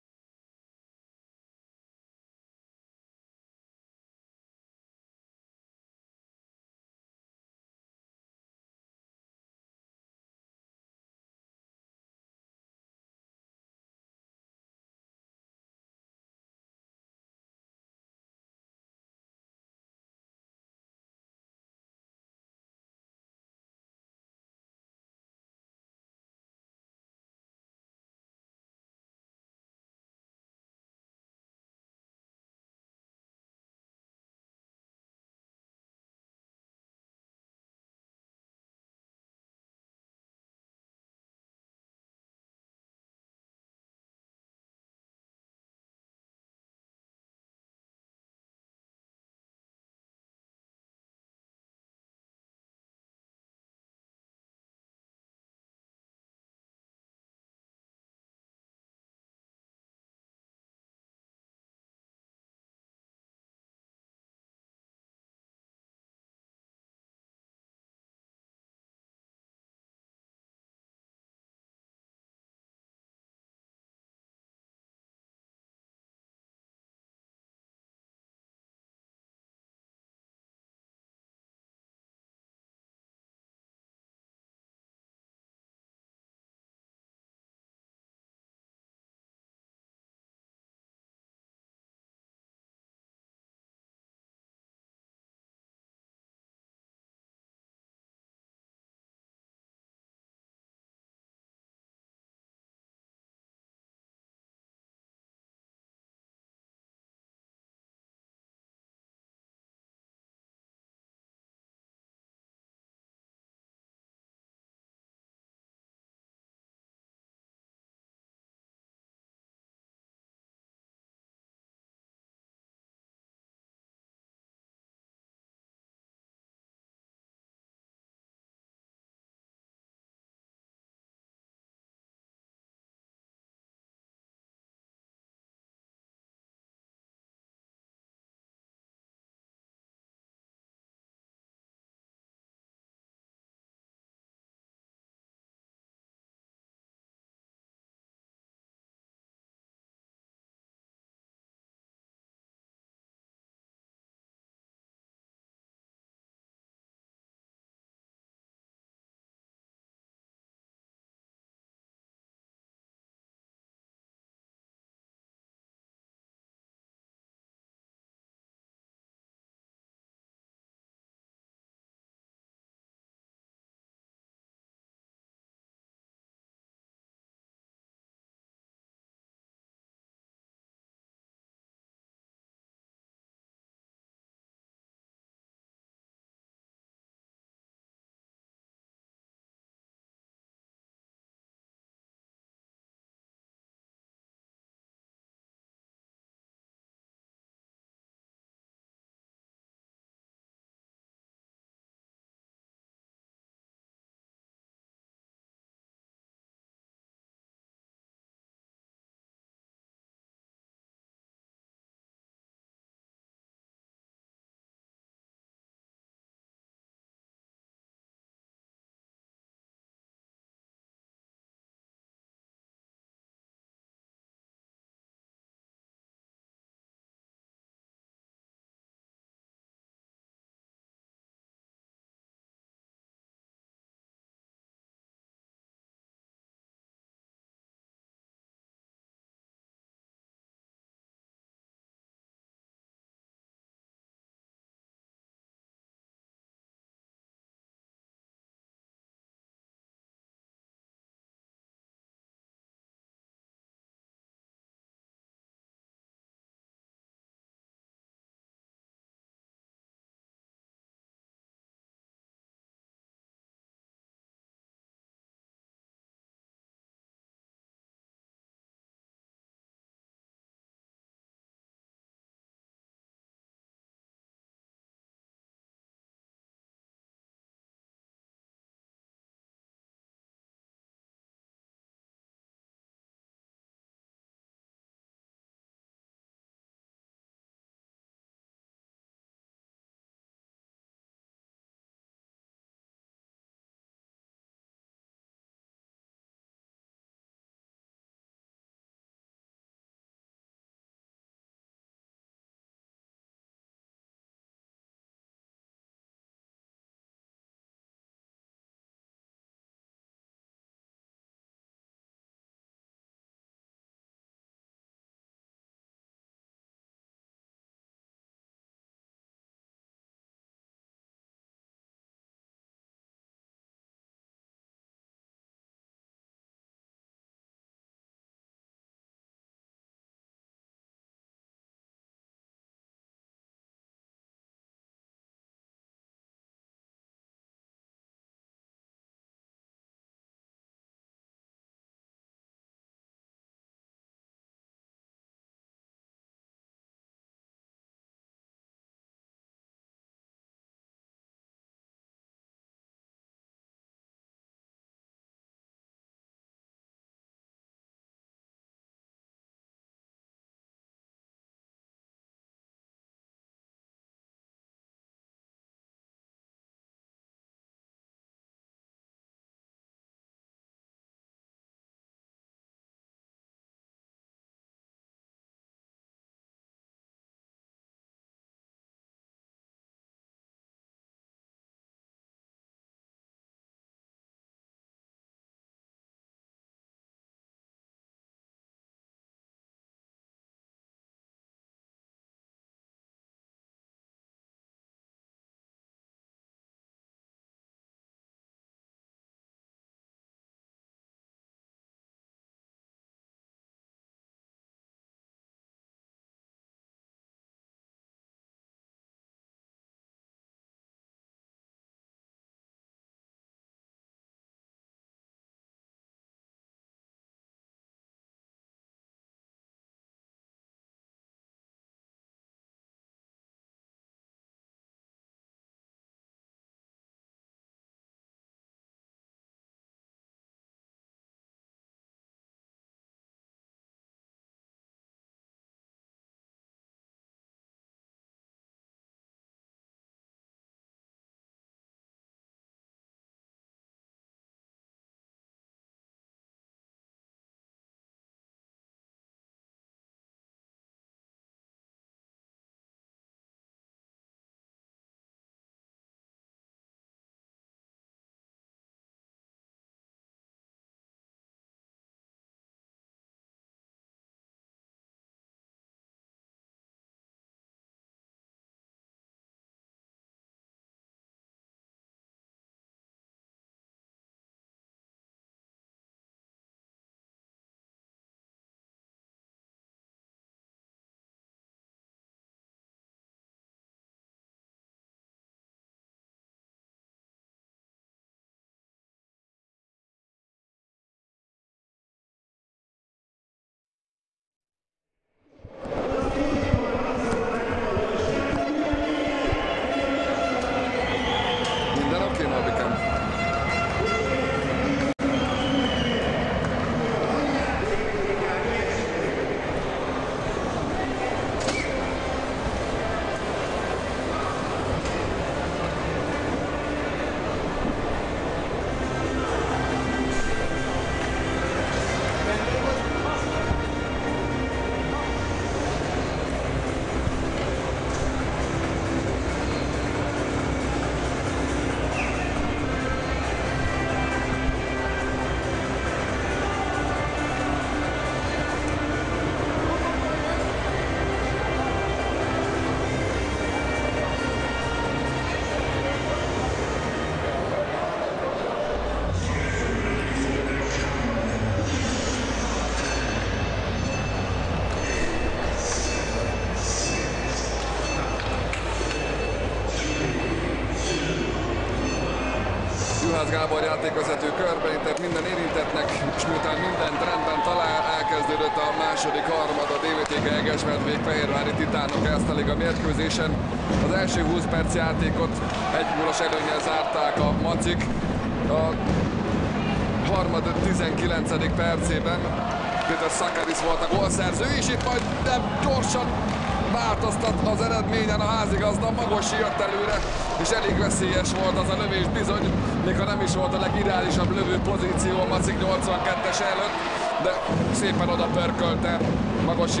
Juhász Gábor játékvezető körbeintett minden érintettnek, és miután mindent rendben talál, elkezdődött a második harmad, a DVTK Egesmedvék Fehérvári Titánok Erste-liga mérkőzésen. Az első 20 perc játékot 1-0-as előnnyel zárták a Macik. A harmad 19. percében Péter Szakaris volt a gólszerző, és itt majd nem gyorsan változtat az eredményen a házigazda. Magosi jött előre, és elég veszélyes volt az a lövés bizony, még ha nem is volt a legideálisabb lövő pozíció a Macik 82-es előtt, de szépen oda pörkölte Magosi,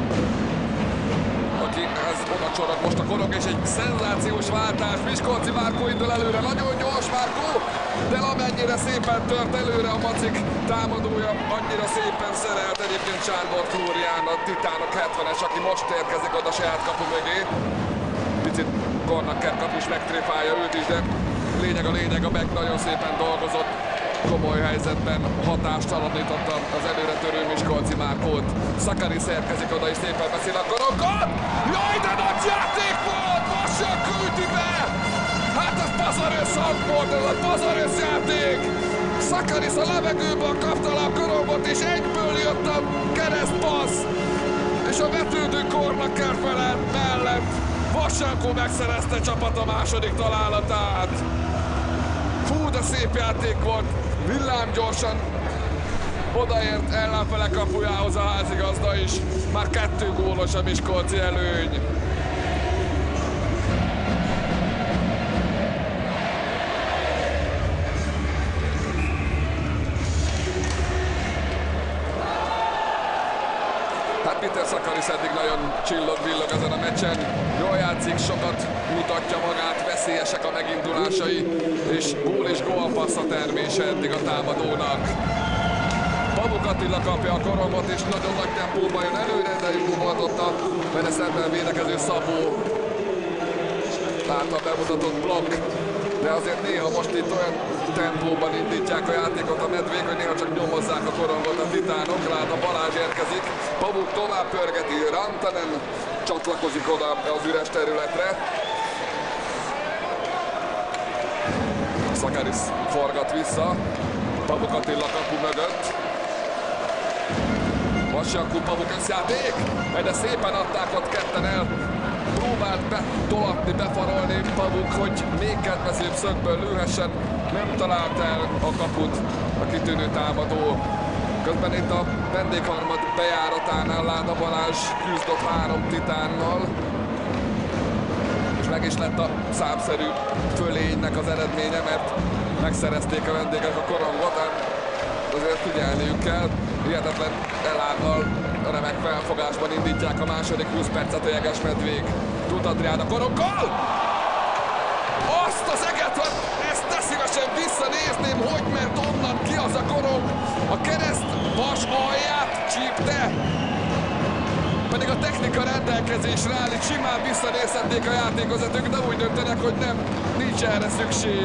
aki ez oda csorog most a korong, és egy szenzációs váltás. Miskolci Márkó indul előre, nagyon gyors Márkó, de amennyire szépen tört előre a Macik támadója, annyira szépen szerelt egyébként Sándor Flórián, a Titánok 70-es, aki most érkezik oda saját kapu mögé. Picit Kornakker kapus megtréfálja őt is, de lényeg a meg nagyon szépen dolgozott. Komoly helyzetben hatástalanította az előre törő Miskolci Márkót. Szakaris érkezik oda, és szépen beszél a korongon. Jaj, de nagy játék volt! Vassak küldi be! Hát ez pazarös hang volt, ez a pazarös játék! Szakaris a levegőből kapta le a korongot, és egyből jött a keresztpassz! És a vetődő Kornakker mellett Vassankó megszerezte csapata második találatát. Fú, de szép játék volt, villámgyorsan odaért ellenfele kapujához a házigazda is. Már 2 gólos a miskolci előny. Hát Péter Szakaris eddig nagyon csillog-villog ezen a meccsen. Jól játszik, sokat mutatja magát, veszélyesek a megindulásai, és gól paszatermése eddig a támadónak. Pavuk Attila kapja a korongot, és nagyon nagy tempóban jön előre, de jó volt ott a vele szemben védekező Szabó által bemutatott blokk. De azért néha most itt olyan tempóban indítják a játékot a medvék, hogy néha csak nyomozzák a korongot a Titánok. Láda Balázs érkezik, Pavuk tovább pörgeti, Rantanen csatlakozik oda az üres területre. Szakaris forgat vissza, Pavuk Attila kapu mögött. Vassankó, Pavuk összjáték, de szépen adták ott ketten el. Próbált betolatni, befarolni Pavuk, hogy még kedvezőbb szögből lőhessen. Nem talált el a kaput a kitűnő támadó. Közben itt a vendégharmad bejáratánál Láda Balázs küzdött 3 titánnal. És meg is lett a számszerű fölénynek az eredménye, mert megszerezték a vendégek a korongot. Azért figyelniük kell. Hihetetlen elánnal, remek felfogásban indítják a második 20 percet a Jegesmedvék. Tóth Adrián a koronggal! Azt az eget, hogy ezt ne szívesen visszanézném, hogy ment onnan ki az a korong. A kereszt vas alját csípte. Pedig a technika rendelkezésre áll, itt simán visszanézhetnék a játékvezetők, de úgy döntenek, hogy nem, nincs erre szükség.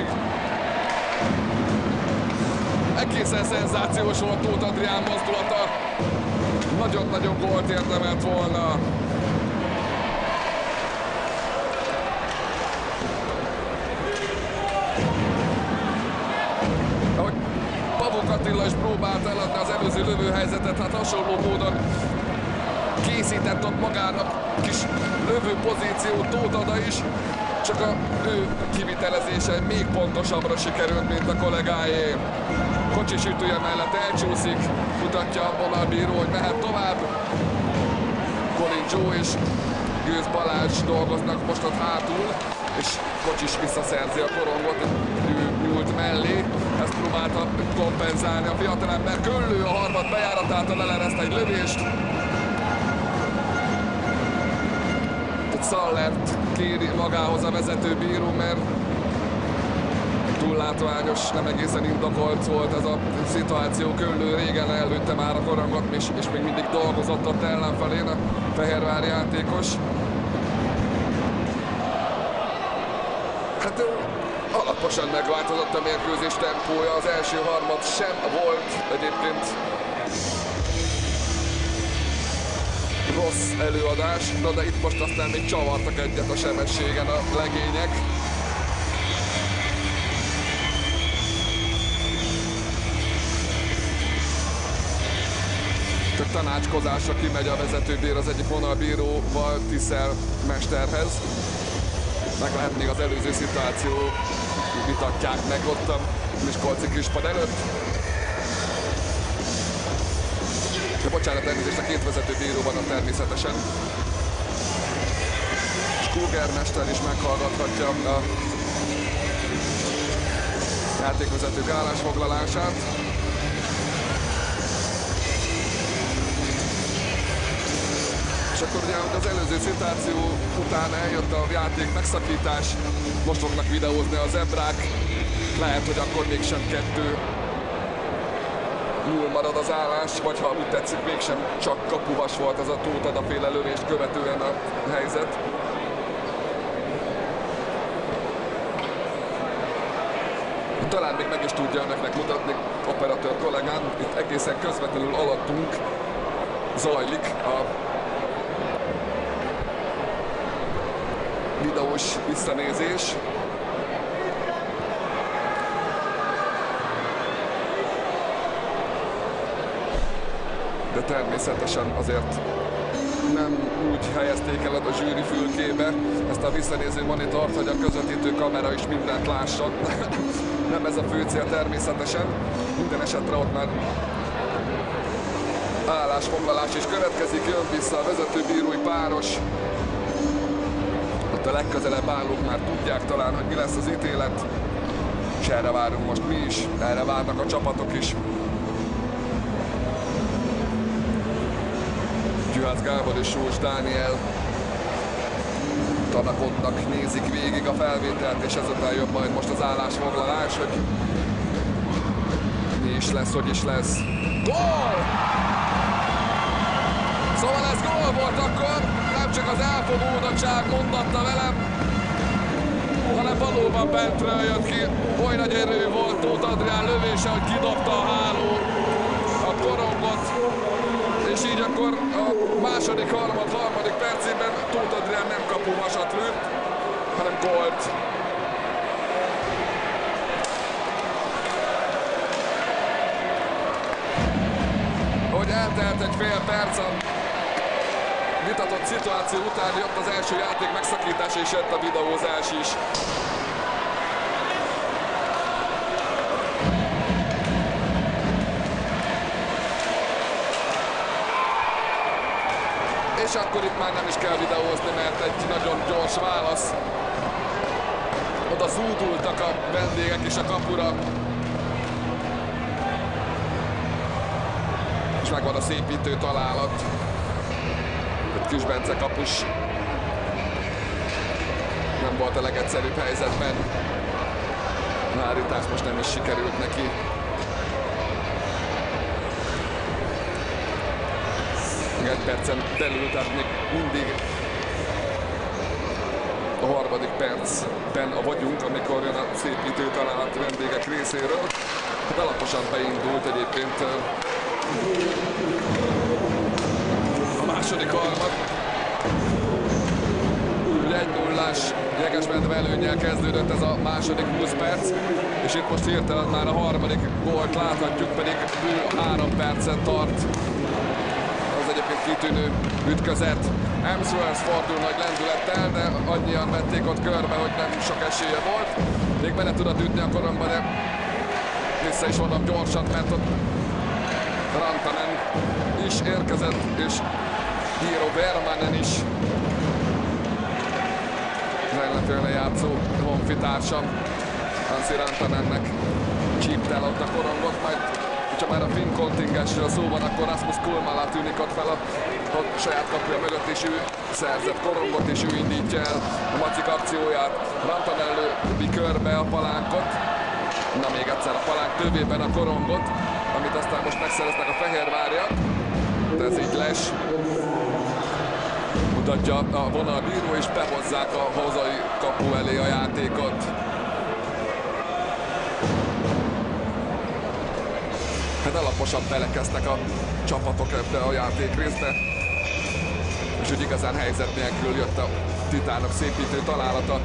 Egészen szenzációs volt Tóth Adrián mozdulata. Nagyon-nagyon gólt érdemelt volna. Ahogy Pavuk Attila is próbált eladni az előző lövőhelyzetet, hát hasonló módon készített ott magának kis lövő pozíciót Tóth Ada is, csak a ő kivitelezése még pontosabbra sikerült, mint a kollégáé. Kocsis ütője mellett elcsúszik, mutatja a vonalbíró, hogy mehet tovább. Colin Joe és Gőz Balázs dolgoznak most ott hátul, és Kocsis visszaszerzi a korongot, ő nyúlt mellé. Ezt próbálta kompenzálni a fiatalember. Köllő a harmad bejáratától elereszt egy lövést. Szallert kéri magához a vezetőbíró, mert túl látványos, nem egészen indokolt volt ez a szituáció. Köllő régen előtte már a korongot, és még mindig dolgozott ott ellenfelén a fehérvári játékos. Hát alaposan megváltozott a mérkőzés tempója, az első harmad sem volt egyébként rossz előadás, de itt most aztán még csavartak egyet a sebességen a legények. Csak tanácskozásra kimegy a vezetőbír az egyik vonalbíróval, Tiszel mesterhez. Meg lehet még az előző szituáció, vitatják meg ott a miskolci kispad előtt. De bocsánat, elnézést, a két vezetőbíró van ott természetesen. Kruger mester is meghallgathatja a játékvezetők állásfoglalását. És akkor ugye az előző szituáció után eljött a játék megszakítás, most fognak videózni a zebrák, lehet, hogy akkor mégsem 2-0 marad az állás, vagy ha úgy tetszik, mégsem csak kapuvas volt ez a Tóth Ada-féle lövést követően a helyzet. Talán még meg is tudja önöknek mutatni operatőr kollégám, itt egészen közvetlenül alattunk zajlik a videós visszanézés. De természetesen azért nem úgy helyezték el a zsűri fülkébe ezt a visszanéző monitort, hogy a közvetítő kamera is mindent lásson. Nem ez a fő cél természetesen. Minden esetre ott már állásfoglalás is következik, jön vissza a vezetőbírói páros. Ott a legközelebb állók már tudják talán, hogy mi lesz az ítélet. És erre várunk most mi is, erre várnak a csapatok is. Juhász Gábor és Sós Dániel tanakodnak, nézik végig a felvételt, és ezután jön majd most az állásfoglalás, hogy mi is lesz, hogy is lesz. Gól! Szóval ez gól volt akkor, nem csak az elfogódottság mondatta velem, hanem valóban bentről jött ki. Oly nagy erő volt Tóth Adrián lövése, hogy kidobta a háló a korongot. És így akkor a második, harmadik percében Tóth Adrián nem kapuvasat lőtt, hanem gólt. Ahogy eltelt egy fél perc a vitatott szituáció után, jött az első játék megszakítás, és jött a videózás is. És akkor itt már nem is kell videózni, mert egy nagyon gyors válasz. Oda zúdultak a vendégek is a kapura. És megvan a szépítő találat. Egy Kis Bence kapus nem volt a legegyszerűbb helyzetben. A hárítás most nem is sikerült neki. Egy percen belül, tehát még mindig a harmadik percben vagyunk, amikor jön a szépítő találat vendégek részéről. Hát alaposan beindult egyébként a második harmad. 1-0-ás Jegesmedve előnnyel kezdődött ez a második 20 perc, és itt most hirtelen már a harmadik gólt láthatjuk, pedig bő 3 percen tart. Egyébként kitűnő ütközet. Hemsworth fordul nagy lendülettel, de annyian vették ott körbe, hogy nem sok esélye volt. Még bele tudott ütni a koromba, de vissza is mondom gyorsan, mert ott Rantanen is érkezett, és Hiro Vermanen is. Az ellenfélre játszó honfitársam Anssi Rantanennek csípte ott a korongot, majd ha már a finn kontingensről szó van, akkor Rasmus Kulmala tűnik ott fel a saját kapuja mögött, és ő szerzett korongot, és ő indítja el a macik akcióját. Rantanen lövi körbe a palánkot, na még egyszer a palánk tövében a korongot, amit aztán most megszereznek a Fehérvárjak. De ez így les. Mutatja a vonalbíró, és behozzák a hazai kapu elé a játékot. Hát alaposan belekezdtek a csapatok ebbe a játékrészbe, és úgy igazán helyzet nélkül jött a Titánok szépítő találata.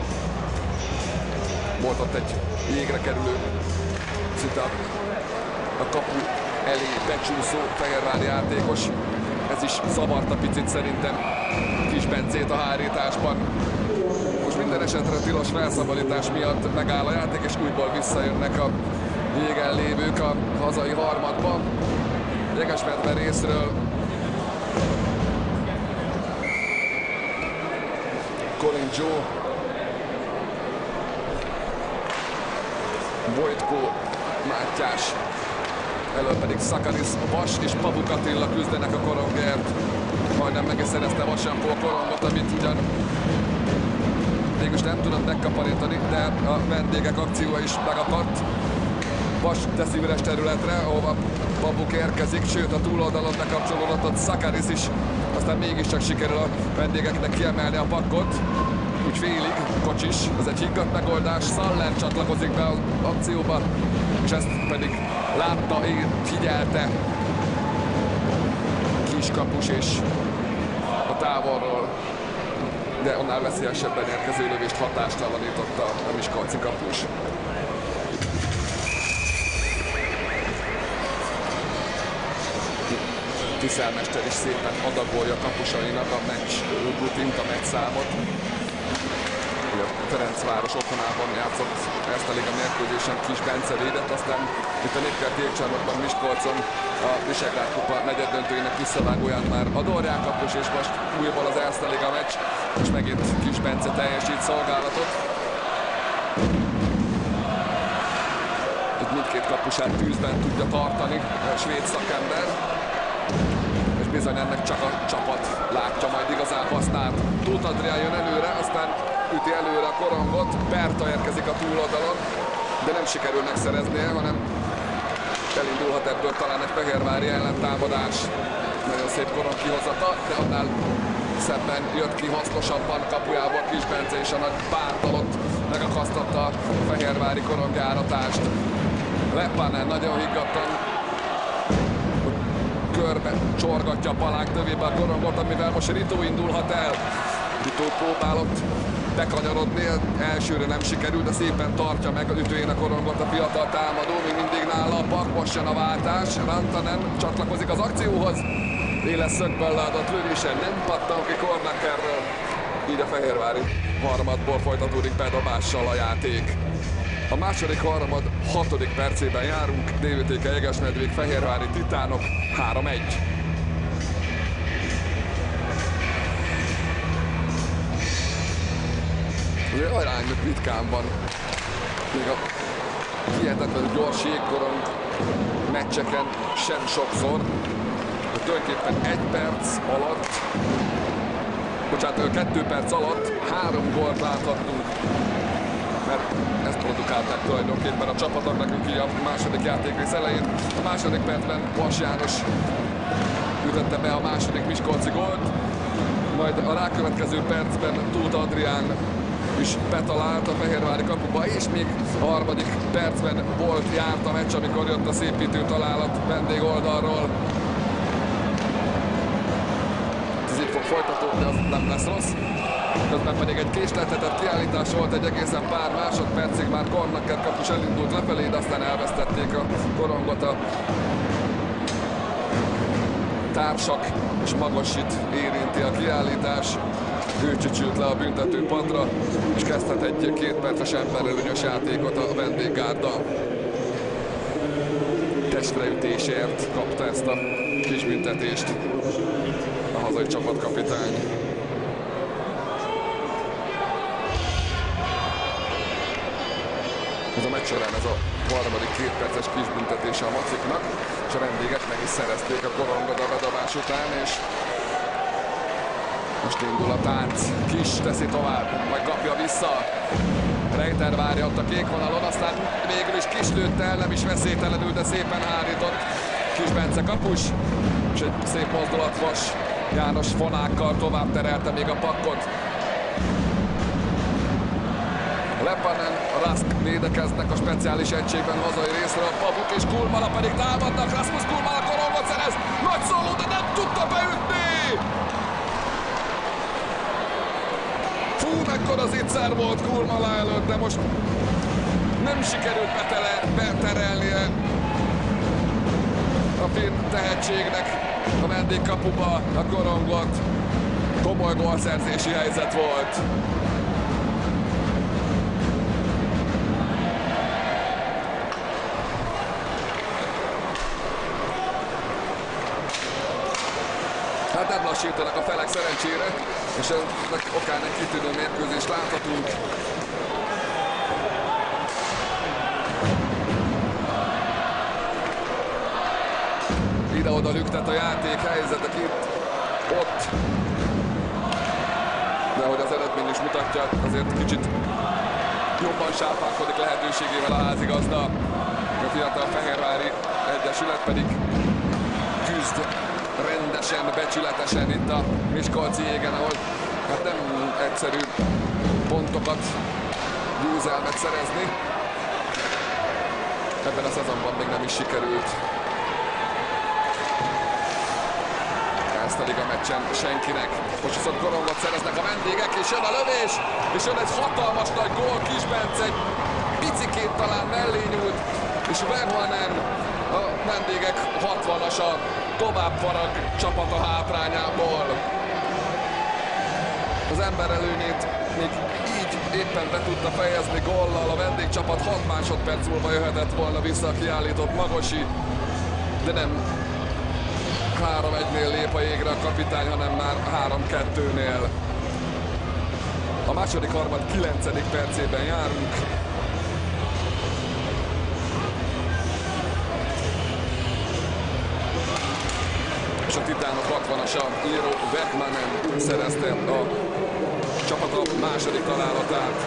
Volt ott egy jégre kerülő, szinte a kapu elé becsúszó fehérvári játékos. Ez is zavarta picit szerintem Kis Bencét a hárításban. Most minden esetre tilos felszabadítás miatt megáll a játék, és újból visszajönnek a jégen lévők a hazai harmadba. Jegesmedve részről Colin Joe, Vojtko, Mátyás, elől pedig Szakaris, Vas és Pavuk Attila küzdenek a korongért. Majdnem meg is szerezte Vasenko a korongot, amit ugyan végülis nem tudott megkaparítani, de a vendégek akciója is megakadt. Vas teszi üres területre, ahova Pavuk érkezik, sőt a túloldalon bekapcsolódott ott Szakaris is, aztán mégiscsak sikerül a vendégeknek kiemelni a pakkot. Úgy félig, Kocsis, ez egy higgadt megoldás, Szaller csatlakozik be az akcióba, és ezt pedig látta, figyelte Kiskapus és a távolról, de annál veszélyesebben érkező lövést hatástalanította a miskolci kapus. Tiszelmester is szépen adagolja kapusainak a meccs rutint, a meccs számot. Ferencváros otthonában játszott ezt a liga mérkőzésen Kis Bence védett, aztán itt a Népkerti Jégcsarnokban Miskolcon a Visegrád kupa negyeddöntőjének visszavágóján már Adorján kapus, és most újból az Erste Liga meccs, és megint Kis Bence teljesít szolgálatot. Itt mindkét kapusát tűzben tudja tartani a svéd szakember, és bizony ennek csak a csapat látja majd igazán használt. Tóth Adrián jön előre, aztán üti előre a korongot, Berta érkezik a túloldalon, de nem sikerül megszereznie, hanem elindulhat ebből talán egy fehérvári ellentámadás. Nagyon szép korong kihozata, de annál szebben jött ki hasznosabban kapujából Kis Bence, és a nagy pártalot megakasztotta a fehérvári korongjáratást. Leppanen nagyon higgadtan körbe csorgatja a palánk tövébe a korongot, amivel most Ritó indulhat el. Ritó próbálott bekanyarodni, elsőre nem sikerült, de szépen tartja meg az ütőjén a korongot a fiatal támadó, még mindig nála a pak, most jön a váltás, Rantanen csatlakozik az akcióhoz, éles szögből leadott lövésen, nem pattan ki Kornakerről, így a fehérvári harmadból folytatódik bedobással a játék. A második harmad 6. percében járunk, DVTK Jegesmedvék Fehérvári Titánok 3-1. Ugye arányok ritkán van, még a hihetetlenül gyors jégkorong meccseken sem sokszor, de tulajdonképpen 1 perc alatt, bocsánat, 2 perc alatt 3 gólt láthattunk, mert ezt produkálták tulajdonképpen a csapatok nekünk így a második játékrész elején. A második percben Vas János ütötte be a második miskolci gólt, majd a rákövetkező percben Tóth Adrián is betalált a fehérvári kapuba, és még a harmadik percben járt a meccs, amikor jött a szépítő találat vendég oldalról. Ez így fog folytatódni, az nem lesz rossz. Közben pedig egy késleltetett kiállítás volt, egy egészen pár másodpercig már Kornaker kapus elindult lefelé, de aztán elvesztették a korongot a társak, és Magasit érinti a kiállítás. Ő csücsült le a büntetőpadra, és kezdhet egy 2 perces emberelőnyös játékot a vendéggárda. Testreütésért kapta ezt a kis büntetést a hazai csapatkapitány. Ez a meccs során ez a harmadik 2 perces kis büntetése a Maciknak, és a vendégek meg is szerezték a korongot a bedobás után, és most indul a tánc. Kis teszi tovább, majd kapja vissza. Reiter várja ott a kék vonalon, aztán végül is Kis lőtte el, nem is veszélytelenül, de szépen hárított Kis Bence kapus, és egy szép mozdulat Vas János fonákkal tovább terelte még a pakkot. Leppanen, Rask védekeznek a speciális egységben hazai részről, a Pavuk és Kulmala pedig támadnak, Rasmus Kulmala korongot szerez, nagy szóló, de nem tudta beütni! Fú, mekkora zicser volt Kulmala előtt, de most nem sikerült beterelnie finn tehetségnek a vendégkapuba a korongot. Komoly gólszerzési helyzet volt. Hát nem lassítanak a felek szerencsére, és ennek okán egy kitűnő mérkőzést láthatunk. Ide-oda lüktet a játékhelyzetek itt, ott. De ahogy az eredmény is mutatja, azért kicsit jobban sápálkodik lehetőségével a házigazda. A fiatal Fehérvári Egyesület pedig küzd rendesen, becsületesen itt a Miskolci jégen, ahol hát nem egyszerű pontokat, győzelmet szerezni. Ebben a szezonban még nem is sikerült. Ezt a liga meccsen senkinek. Most viszont korongot szereznek a vendégek, és jön a lövés, és jön egy hatalmas nagy gól. Kis Bence egy picikét talán mellé nyúlt, és Verhonen, a vendégek 60-asa tovább farag csapata hátrányából. Az emberelőnyét még így éppen be tudta fejezni góllal. A vendégcsapat 6 másodperc múlva jöhetett volna vissza a kiállított Magosi, de nem 3-1-nél lép a jégre a kapitány, hanem már 3-2-nél. A második harmad 9. percében járunk. És a Titánok 60-asa Író Beckmanen szerezte a csapata második találatát.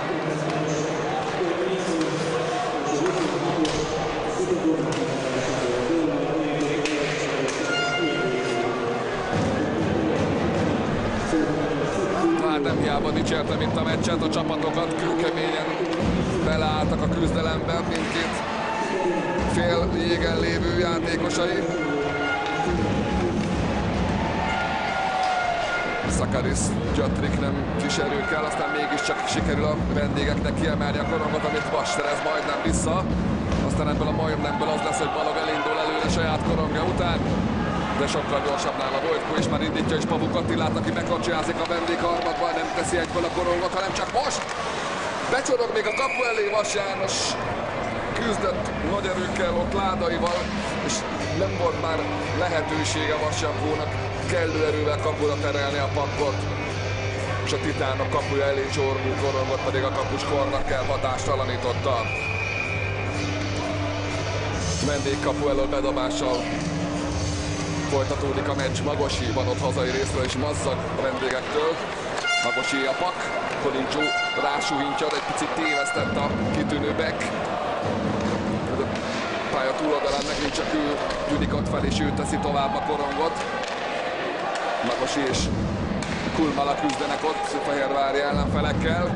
Hát nem hiába dicsértem itt a meccset, a csapatokat kőkeményen beleálltak a küzdelemben mindkét fél jégen lévő játékosai. Szakaris Gyötrik nem kis erőkkel, aztán mégiscsak sikerül a vendégeknek kiemelni a korongot, amit Vas szerez majdnem vissza. Aztán ebből a majdnemből az lesz, hogy Balog elindul előre saját korongja után, de sokkal gyorsabb nála Vojtko, és már indítja is Pavuk Attilát, aki megkacsiázik a vendégharmadban, nem teszi egyből a korongot, hanem csak most becsorog még a kapu elé. Vas János küzdött nagy erőkkel ott Ládaival, és nem volt már lehetősége Vas Jankónak kellő erővel kapura terelni a pakkot, és a Titánok kapuja elé csorgó korongot pedig a kapus Kornakkel hatástalanította. Vendégkapu elől bedobással folytatódik a meccs. Magosi van ott hazai részről, és mazzag a vendégektől. Magosi a pak, Kolincsó rásúhintja, egy picit tévesztett a kitűnő Beck. A pálya túloldalán megint csak ő tűnik ott fel, és ő teszi tovább a korongot. Magosi és Kulmala küzdenek ott fehérvári ellenfelekkel.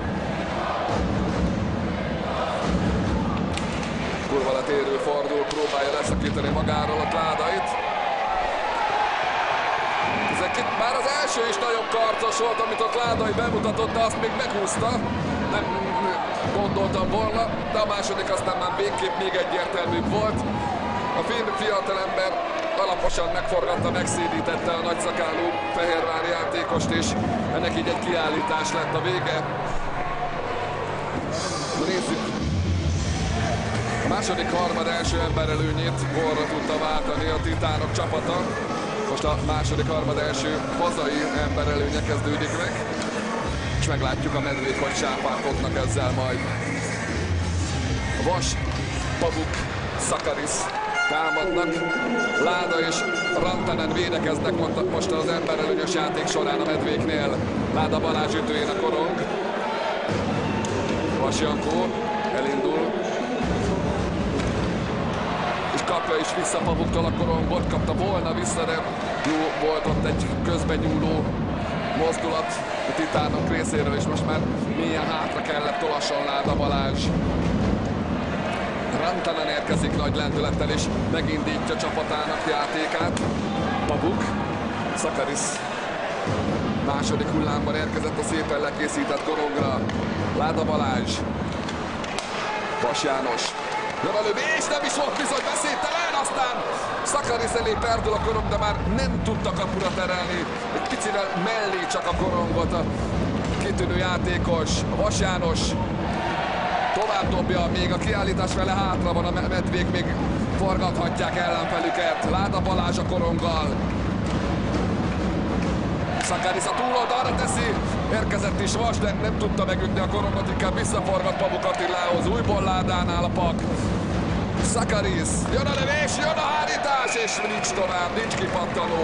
Kulmala térő fordul, próbálja leszakítani magáról a Ládait. Már az első is nagyobb karcos volt, amit ott Ládai bemutatott, de azt még meghúzta. Nem gondoltam volna, de a második aztán már végképp még egyértelműbb volt. A finn fiatalember alaposan megforgatta, megszédítette a nagyszakálú fehérvári játékost, és ennek így egy kiállítás lett a vége. Na nézzük. A második harmad első emberelőnyét gólra tudta váltani a Titánok csapata. Most a második harmad első hazai emberelőnye kezdődik meg, és meglátjuk a medvék, hogy sápálkodnak ezzel majd. A Vas, Pavuk, Szakaris támadnak, Láda és Rantanen védekeznek most az emberelőnyös játék során a medvéknél. Láda Balázs ütőjén a korong. Vas Jankó elindul, kapja is vissza Pavuktól a korongot, kapta volna vissza, de jó volt ott egy közbenyúló mozdulat a Titánok részéről, és most már mélyen hátra kellett tolasson Láda Balázs. Rantanen érkezik nagy lendülettel, és megindítja csapatának játékát. Pavuk, Szakaris második hullámban érkezett a szépen lekészített korongra. Láda Balázs, Vas János. Jön a lövés, nem is volt bizony veszélytelen, aztán Szakaris elé perdül a korong, de már nem tudta kapura terelni. Egy picivel mellé csak a korongot a kitűnő játékos, Vas János. Tovább dobja, még a kiállítás vele hátra van, a medvék még forgathatják ellenfelüket. Láda Balázs a koronggal. Szakaris a túloldalra teszi, érkezett is Vas, de nem tudta megütni a korongot, inkább visszaforgat Pavuk Attilához. Újból Ládánál a pak. Szakaris, jön a lövés, jön a hárítás, és nincs tovább, nincs kipattanó.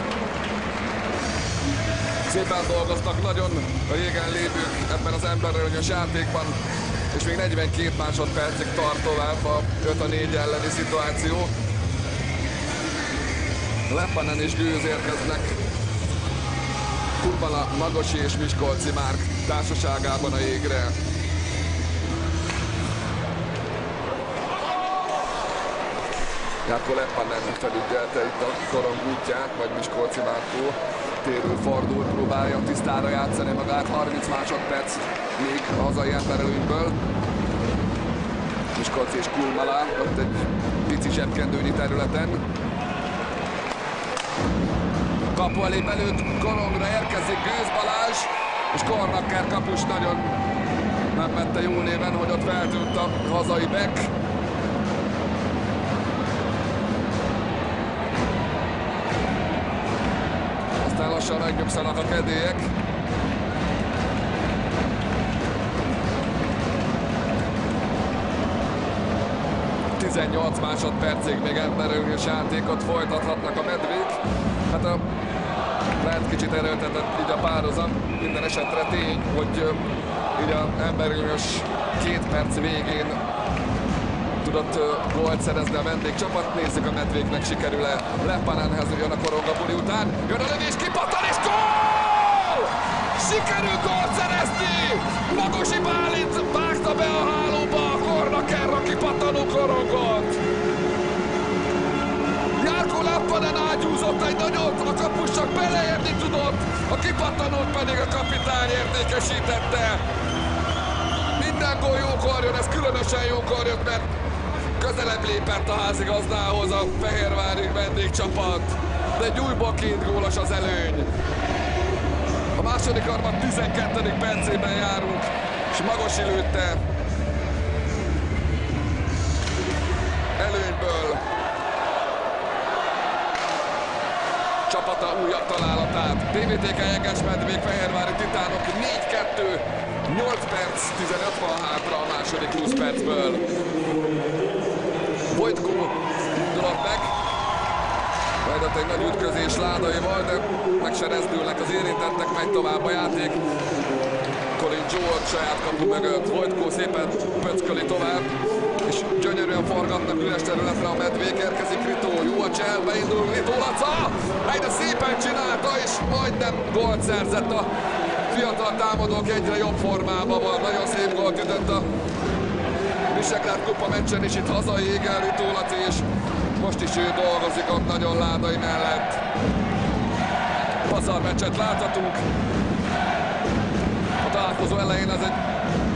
Szépen dolgoztak nagyon a jégen lévők ebben az emberrölnyös játékban, és még 42 másodpercig tart tovább a 5-4 elleni szituáció. Leppanen és Gőz érkeznek Kurbala, Magosi és Miskolci Márk társaságában a jégre. Járko Leppanen felügyelte itt a korong útját, majd Miskolci Márkó térül fordul, próbálja tisztára játszani magát, 30 másodperc még a hazai emberelőnyből. Miskolci és Kulmala ott egy pici zsebkendőnyi területen. Kapu elé belőtt, korongra érkezik Gőz Balázs, és Kornakker kapus nagyon nem vette jó néven, hogy ott feltűnt a hazai bek. Aztán lassan megnyugszanak a kedélyek. ...18 másodpercig még emberölős játékot folytathatnak a medvék. Hát lehet kicsit erőltetett így a párhuzam, minden esetre tény, hogy így a emberölős 2 perc végén tudott gólt szerezni a vendégcsapat. Nézzük, a medvéknek sikerül-e. Leppanenhez jön a korong a buli után. Jön a lövés, kipattan és gól! Sikerül gólt szerezni! Magosi Bálint vágta be a hálóba a Kornakker a kipattanó korongot. Járko Leppanen ágyúzott egy nagyot, a kapus csak beleérni tudott, a kipattanót pedig a kapitány értékesítette. Minden gól jókor jön, ez különösen jókor jött, mert közelebb lépett a házigazdához a fehérvári vendégcsapat, de egy újból 2 gólos az előny. A második harmad 12. percében járunk, és Magosi lőtte előnyből csapata újabb találatát. TVTK Jegesmedvék, Fehérvári Titánok 4-2, 8 perc, 15 van hátra a második 20 percből. Vojtko indulott meg, majd ott egy nagy ütközés Ládaival, de meg se rezdülnek az érintettek, megy tovább a játék. Colin Joe saját kapu mögött, Vojtko szépen pöcköli tovább, és gyönyörűen forgatnak üres területre a medvék, érkezik Ritó, jó a csel, beindul Ritó Laca, de szépen csinálta, és majdnem gólt szerzett a fiatal támadók, egyre jobb formában van, nagyon szép gólt ütött a Visegrád kupa meccsen is itt hazai égen Ritó Laci, és most is ő dolgozik ott nagyon Ládai mellett. Pazarmeccset láthatunk. A találkozó elején ez egy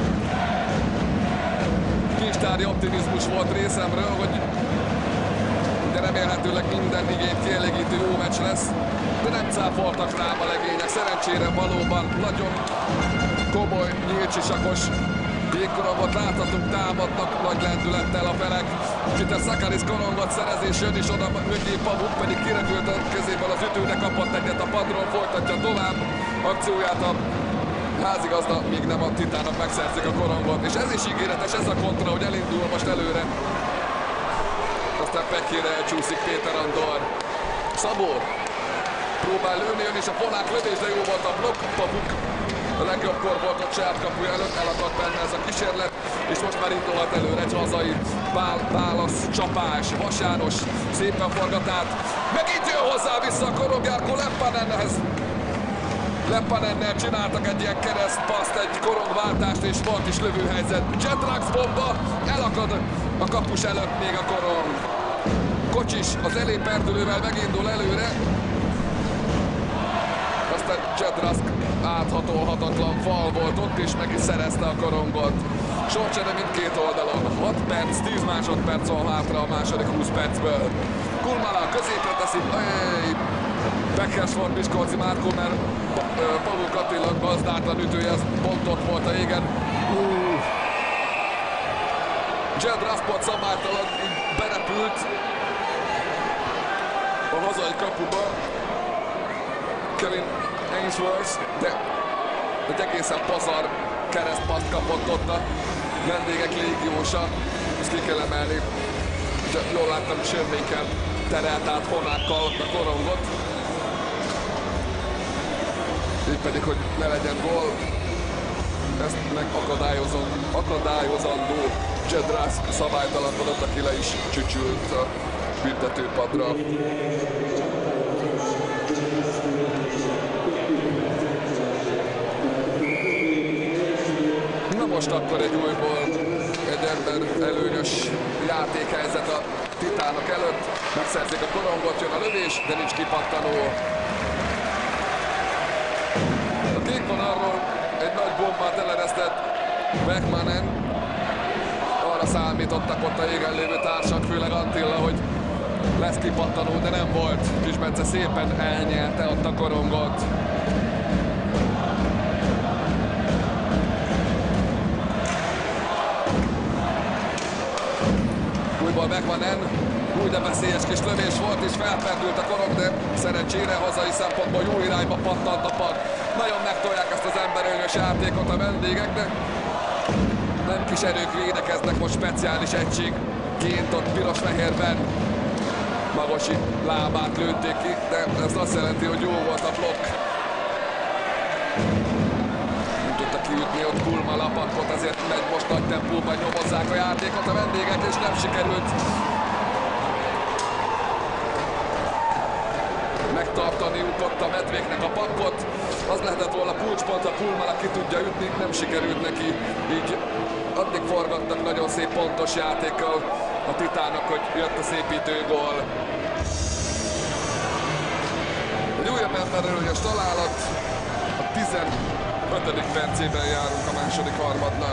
kincstári optimizmus volt részemről, hogy de remélhetőleg minden igényt kielégítő jó meccs lesz, de nem cáfoltak rám a legények. Szerencsére valóban nagyon komoly, nyílcsisakos jégkorongot láthatunk, támadnak nagy lendülettel a felek. Itt a Szakaris korongot szerezés jön is oda mögé, Pavuk pedig kirepült a kezéből az ütőnek, kapott egyet a padról, folytatja tovább akcióját a házigazda, míg nem a Titánok megszerzik a korongot. És ez is ígéretes, ez a kontra, hogy elindul most előre. Aztán pekére elcsúszik Péter Andor. Szabó próbál lőni, jön és a polák lövés, de jó volt a blokk. Pavuk a legjobbkor volt a saját kapuja előtt, elakadt benne ez a kísérlet, és most már indulhat előre egy hazai válasz, csapás. Vas János szépen forgat át, megint jön hozzá vissza a korong, Járko Leppanenhez. Leppanennel csináltak egy ilyen keresztpaszt, egy korongváltást, és volt is lövőhelyzet. Jetrax bomba, elakad a kapus előtt még a korong. Kocsis az eléperdülővel megindul előre, aztán Jetrax áthatolhatatlan fal volt ott, és meg is szerezte a korongot. Sorcsere mindkét oldalon. 6 perc, 10 másodperc van hátra a második 20 percből. Kulmala középre teszi. Bekersford Miskolci Márkó, mert Pavuk Attila gazdátlan ütője, az pont ott volt a égen. Jed Rasport szabálytalan berepült a hazai kapuba. Kevin Ainsworth, de egy egészen pazar keresztpaszt kapott ott a vendégek légiósa. Ezt ki kell emelni. Jól láttam, sérmékkel terelt át honákkal a korongot. Így pedig, hogy ne legyen gól, ezt meg akadályozandó Jed Rask szabálytalankodott, aki le is csücsült a büntetőpadra. Na most akkor egy újból egy ember előnyös játékhelyzet a Titánok előtt. Megszerzik a korongot, jön a lövés, de nincs kipattanó. A kék vonalról egy nagy bombát eleresztett Beckmanen. Arra számítottak ott a égen lévő társak, főleg Attila, hogy lesz kipattanó, de nem volt. Kis Bence szépen elnyelte ott a korongot. Újból Beckmanen, új de veszélyes kis lövés volt, és felperdült a korong, de szerencsére hazai szempontból jó irányba pattant a pad. Nagyon megtolják ezt az emberölős játékot a vendégek, de nem kis erők védekeznek, most speciális egységként ott piros-fehérben. Magosi lábát lőtték ki, de ez azt jelenti, hogy jó volt a blokk. Nem tudta kiütni ott Kulmala a pakkot, ezért megy most nagy tempóban, nyomozzák a játékot a vendégek, és nem sikerült megtartaniuk ott a medvéknek a pakkot. Az lehetett volna kulcspont, ha Kulmala ki tudja ütni, nem sikerült neki, így addig forgattak nagyon szép pontos játékkal a Titánok, hogy jött a szépítő gól. Egy újabb emberölőnyös találat, a 15. percében járunk a második harmadnak.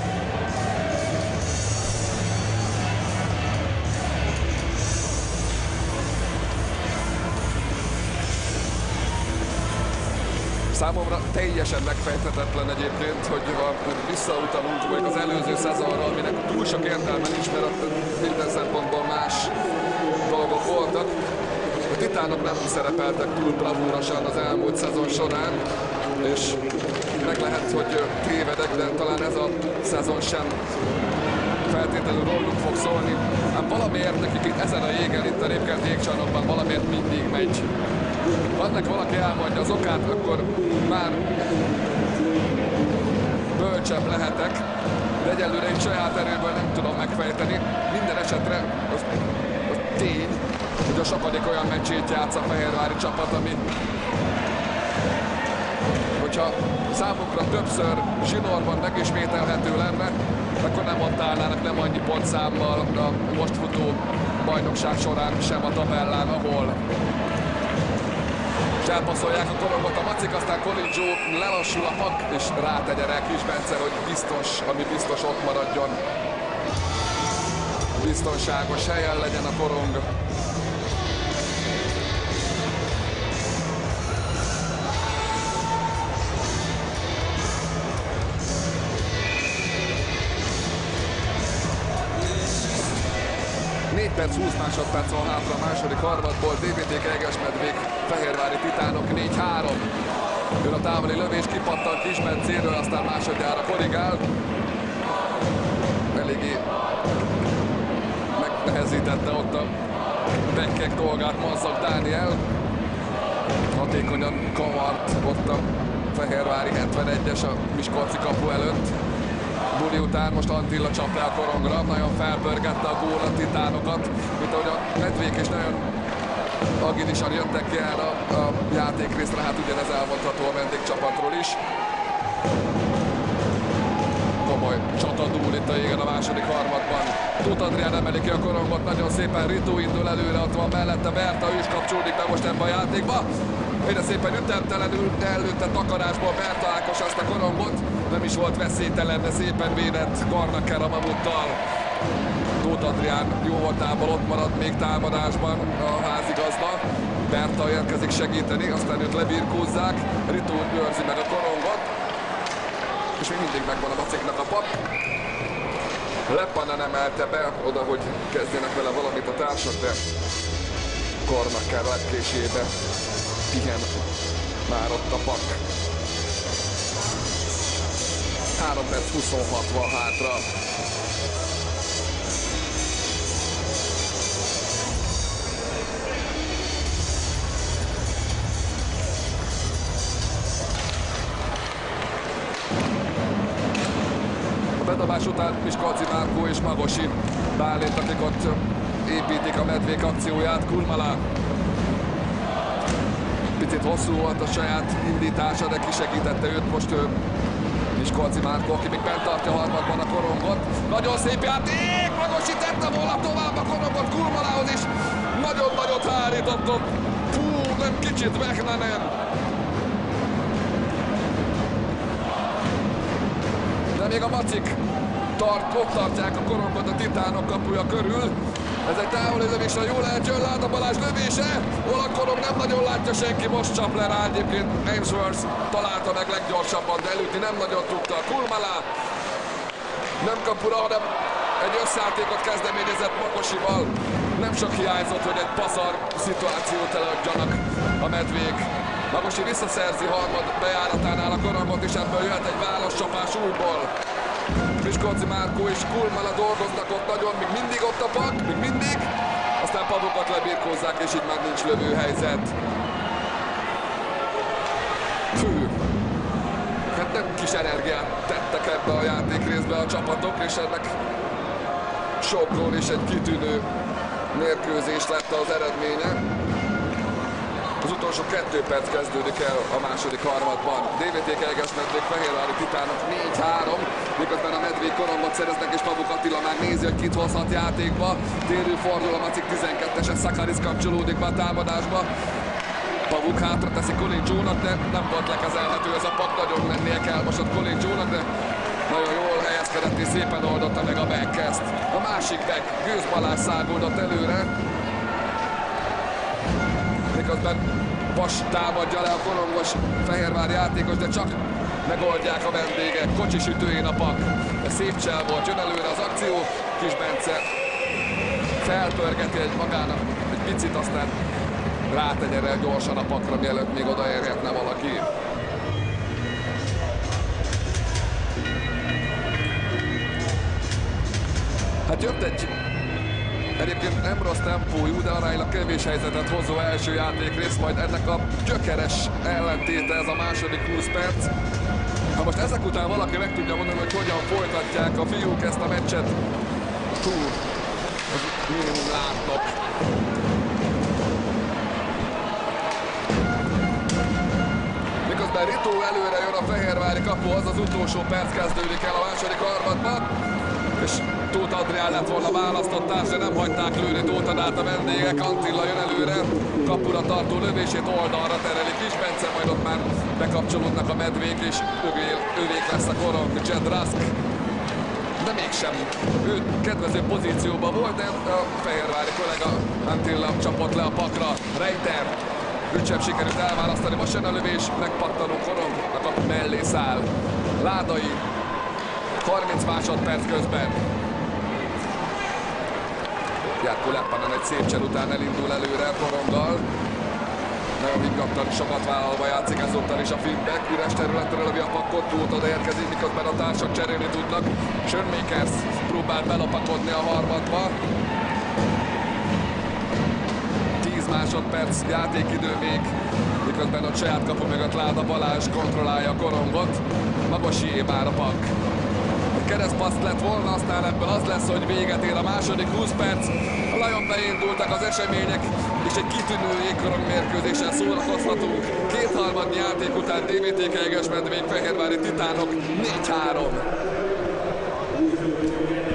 Számomra teljesen megfejthetetlen egyébként, hogy ha visszautalunk még az előző szezonra, aminek túl sok értelme nincs, mert minden szempontból más dolgok voltak. A Titánok nem szerepeltek túl bravúrosan az elmúlt szezon során, és meg lehet, hogy tévedek, de talán ez a szezon sem feltétlenül róluk fog szólni. Hát valamiért nekik ezen a jégen, itt a Répkert jégcsarnokban valamiért mindig megy. Ha ennek valaki elmondja az okát, akkor már bölcsebb lehetek, de egyelőre egy saját erőből nem tudom megfejteni. Minden esetre az tény, hogy a sokadik olyan meccsét játsz a fehérvári csapat, ami, hogyha számukra többször zsinórban megismételhető lenne, akkor nem ott állnának nem annyi pontszámmal a most futó bajnokság során sem a tabellán, ahol és elpasszolják a korongot a Macik, aztán Colin Joe lelassul a pak, és rátegye rá Kis Bence, hogy biztos, ami biztos ott maradjon. Biztonságos helyen legyen a korong. Perc, 20 másodperc van hátra a második harmadból. DVT Egesmedvék, Fehérvári Titánok 4-3. Jön a távoli lövés, kipattan Kis Bencéről, aztán másodjára korrigál. Eléggé megnehezítette ott a bekkek dolgát Manszak Dániel. Hatékonyan kavart ott a Fehérvári 71-es a Miskolci kapu előtt. Buli után most Attila csap le a korongra, nagyon felpörgette a gól a Titánokat, mint ahogy a medvék is nagyon agilisan jöttek ki el a játékrészre, hát ugyanez elmondható a vendégcsapatról is. Komoly csata dúl itt a jégen a második harmadban. Tóth Adrián emeli ki a korongot, nagyon szépen Ritó indul előre, ott van mellette Berta, ő is kapcsolódik be most ebbe a játékba. Egyre szépen ütemtelenül előtte takarásból Berta Ákos azt a korongot. Nem is volt veszélytelen, de szépen védett Garnaker a Mamuttal. Tóth Adrián jó voltából ott marad még támadásban a házigazda. Berta érkezik segíteni, aztán őt lebirkózzák. Ritó őrzi meg a korongot. És még mindig megvan a Maciknak a pak. Lepana nem emelte be oda, hogy kezdjenek vele valamit a társak, de Garnaker lepkésébe pihen már ott a pak. 3 perc 26 van hátra. A bedobás után Miskolci Márkó és Magosi Bálint, akik ott építik a medvék akcióját. Kulmala picit hosszú volt a saját indítása, de kisegítette őt most Miskolci Márkó, aki még bent tartja harmadban a korongot. Nagyon szép játék! Magosi tette volna tovább a korongot Kulmalához is. Nagyon nagyot hárított ott. Fú, nem kicsit Vehnanen. De még a Macik ott tartják a korongot a Titánok kapuja körül. Ez egy távoli lövésre jól lehet, jön Láda Balázs lövése, hol a korong nem nagyon látja senki, most csap le rá. Egyébként Ainsworth találta meg leggyorsabban, de elütni nem nagyon tudta. Kulmala nem kapura, hanem egy összejátékot kezdeményezett Makosival. Nem sok hiányzott, hogy egy paszar szituációt eladjanak a medvék. Magosi visszaszerzi harmad bejáratánál a korongot, és ebből jöhet egy válaszcsapás újból. Miskolci Márkó és Kulmala dolgoznak ott nagyon, még mindig ott a pak, még mindig. Aztán padokat lebirkózzák, és így már nincs lövőhelyzet. Fű. Hát nem kis energiát tettek ebbe a játékrészbe a csapatok, és ennek sok gól és egy kitűnő mérkőzés lett az eredménye. Az utolsó 2 perc kezdődik el a második harmadban. DVT Kelyges-Medvék Fehérvári Titánok 4-3, miközben a medvék korongot szereznek, és Pavuk Attila már nézi, hogy kit hozhat játékba. Térő fordul a Macik 12-es, Szakaris kapcsolódik be a támadásba. Pavuk hátra teszi Colin Joe-nak, de nem volt lekezelhető ez a pak, nagyon mennie kell most a Colin Joe-nak, de nagyon jól helyezkedett és szépen oldotta meg a back ezt. A másik back, Gőz Balázs száguldott előre. Miközben Vas támadja le a korongos Fehérvár játékos, de csak megoldják a vendégek. Kocsis ütőjén a pak. Ez szép csel volt, jön előre az akció. Kis Bence felpörgeti egy magának egy picit, aztán rátegye rá gyorsan a pakra, mielőtt még odaérhetne valaki. Hát jött egy egyébként nem rossz tempójú, de aránylag kevés helyzetet hozó első játékrész, majd ennek a gyökeres ellentéte ez a második 20 perc. Ha most ezek után valaki meg tudja mondani, hogy hogyan folytatják a fiúk ezt a meccset, látnak. Miközben Ritó előre jön a fehérvári kapuhoz, az utolsó perc kezdődik el a második harmadban, és Tóth Adrián lett volna választott társ, de nem hagyták lőni Tóth Adát a vendégek. Antilla jön előre, kapura tartó lövését oldalra tereli Kis Bence, majd ott már bekapcsolódnak a medvék, és övék lesz a korong. Jed Rusk, de mégsem. Ő kedvező pozícióban volt, de a fehérvári kollega Antilla csapott le a pakra. Reiter, őt sem sikerült elválasztani, most jön a lövés, megpattanó korongnak a mellé száll. Ládai 30 másodperc közben. Jarkko Leppanen egy szép csel után elindul előre koronggal. Nagyon higgadtan, sokat vállalva játszik ezúttal is a feedback. Üres területre lövi a pakkot, Tóth odaérkezik, miközben a társak cserélni tudnak. Schoenmakers próbál belopakodni a harmadba. 10 másodperc játékidő még, miközben a saját kapu mögött Láda Balázs kontrollálja a korongot. Magosié már a pak. Keresztpaszt lett volna, aztán ebből az lesz, hogy véget ér a második 20 perc. A Lajon beindultak az események, és egy kitűnő jégkorong mérkőzésen szórakozhatunk. Kétharmadnyi játék után DVT Kelyges-Medvék Fehérvári Titánok 4-3.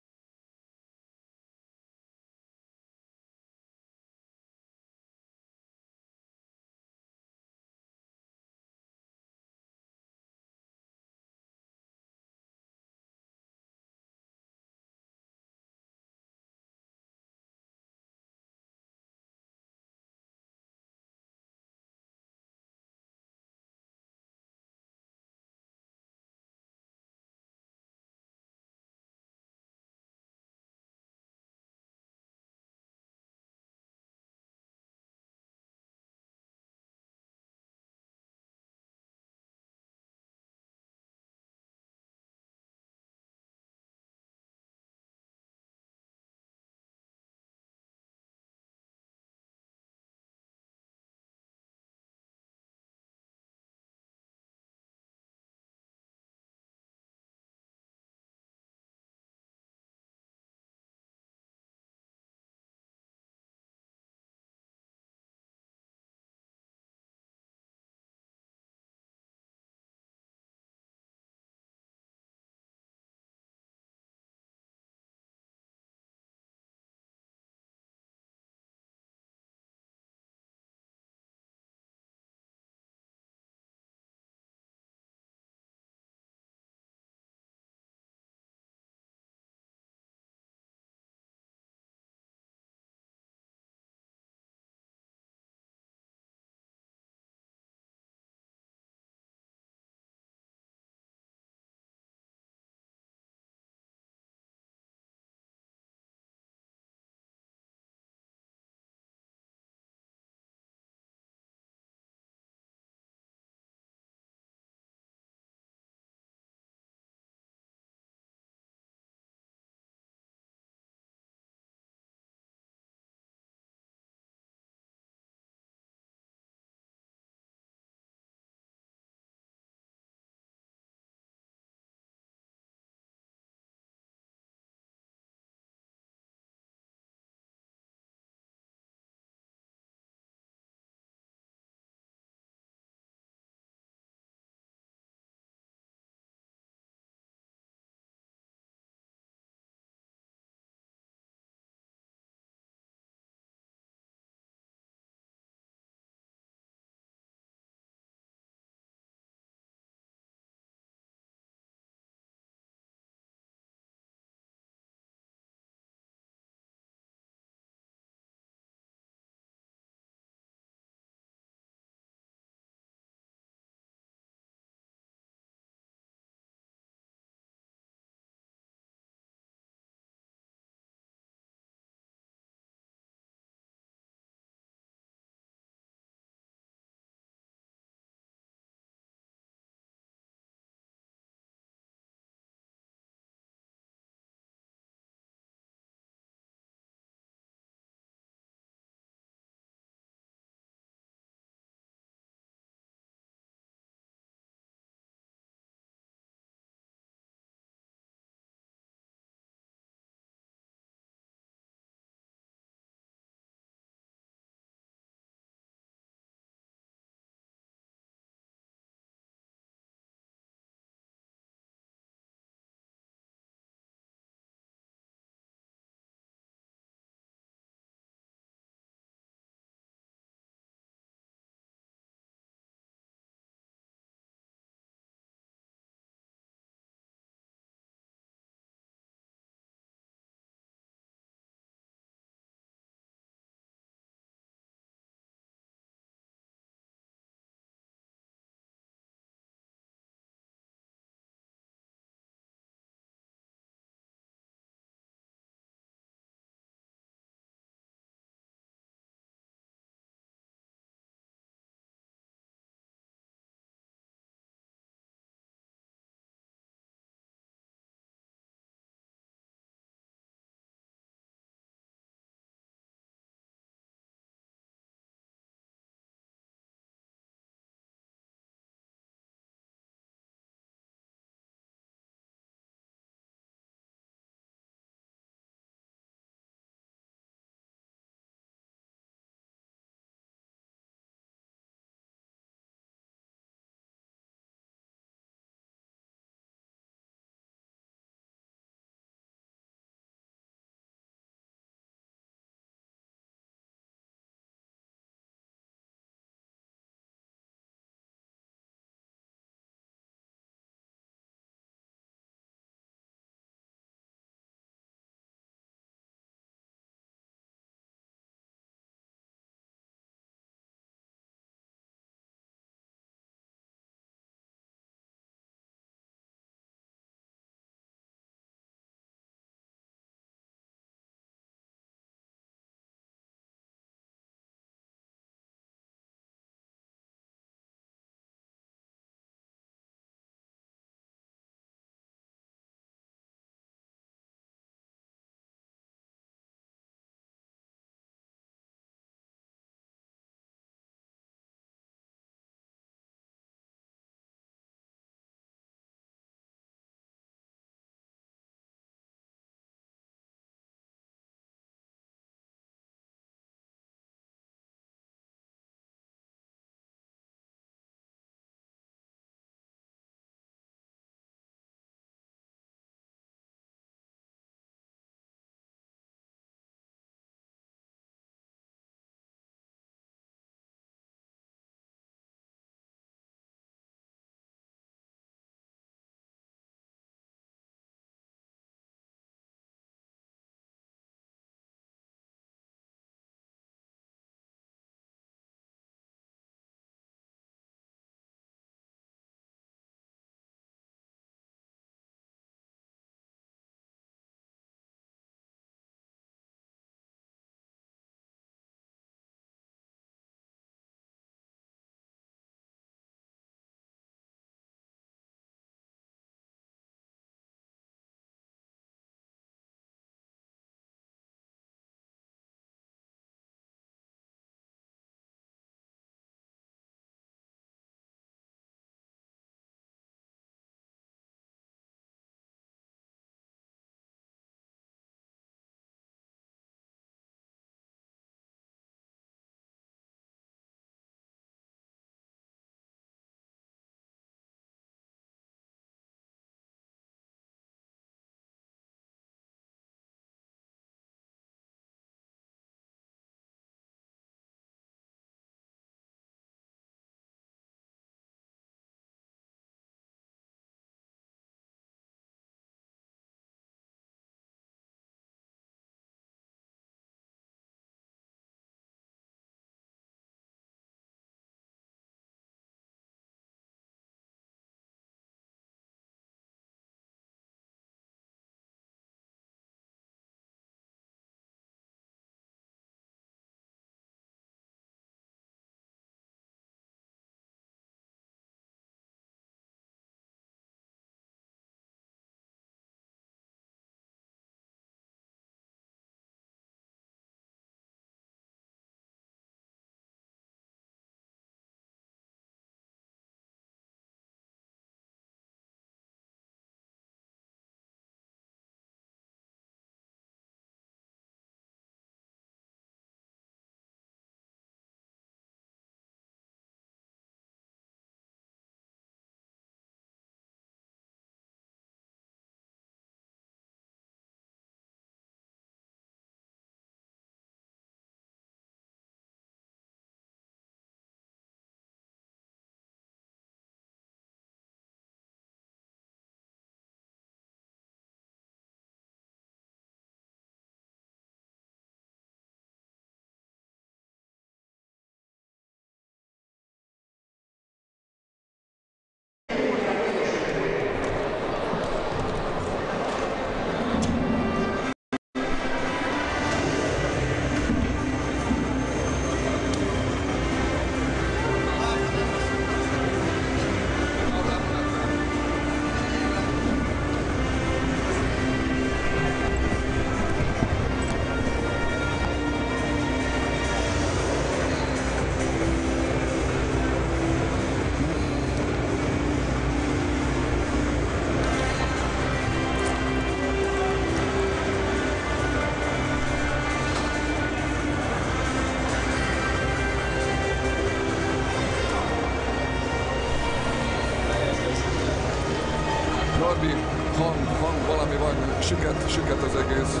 Süket az egész.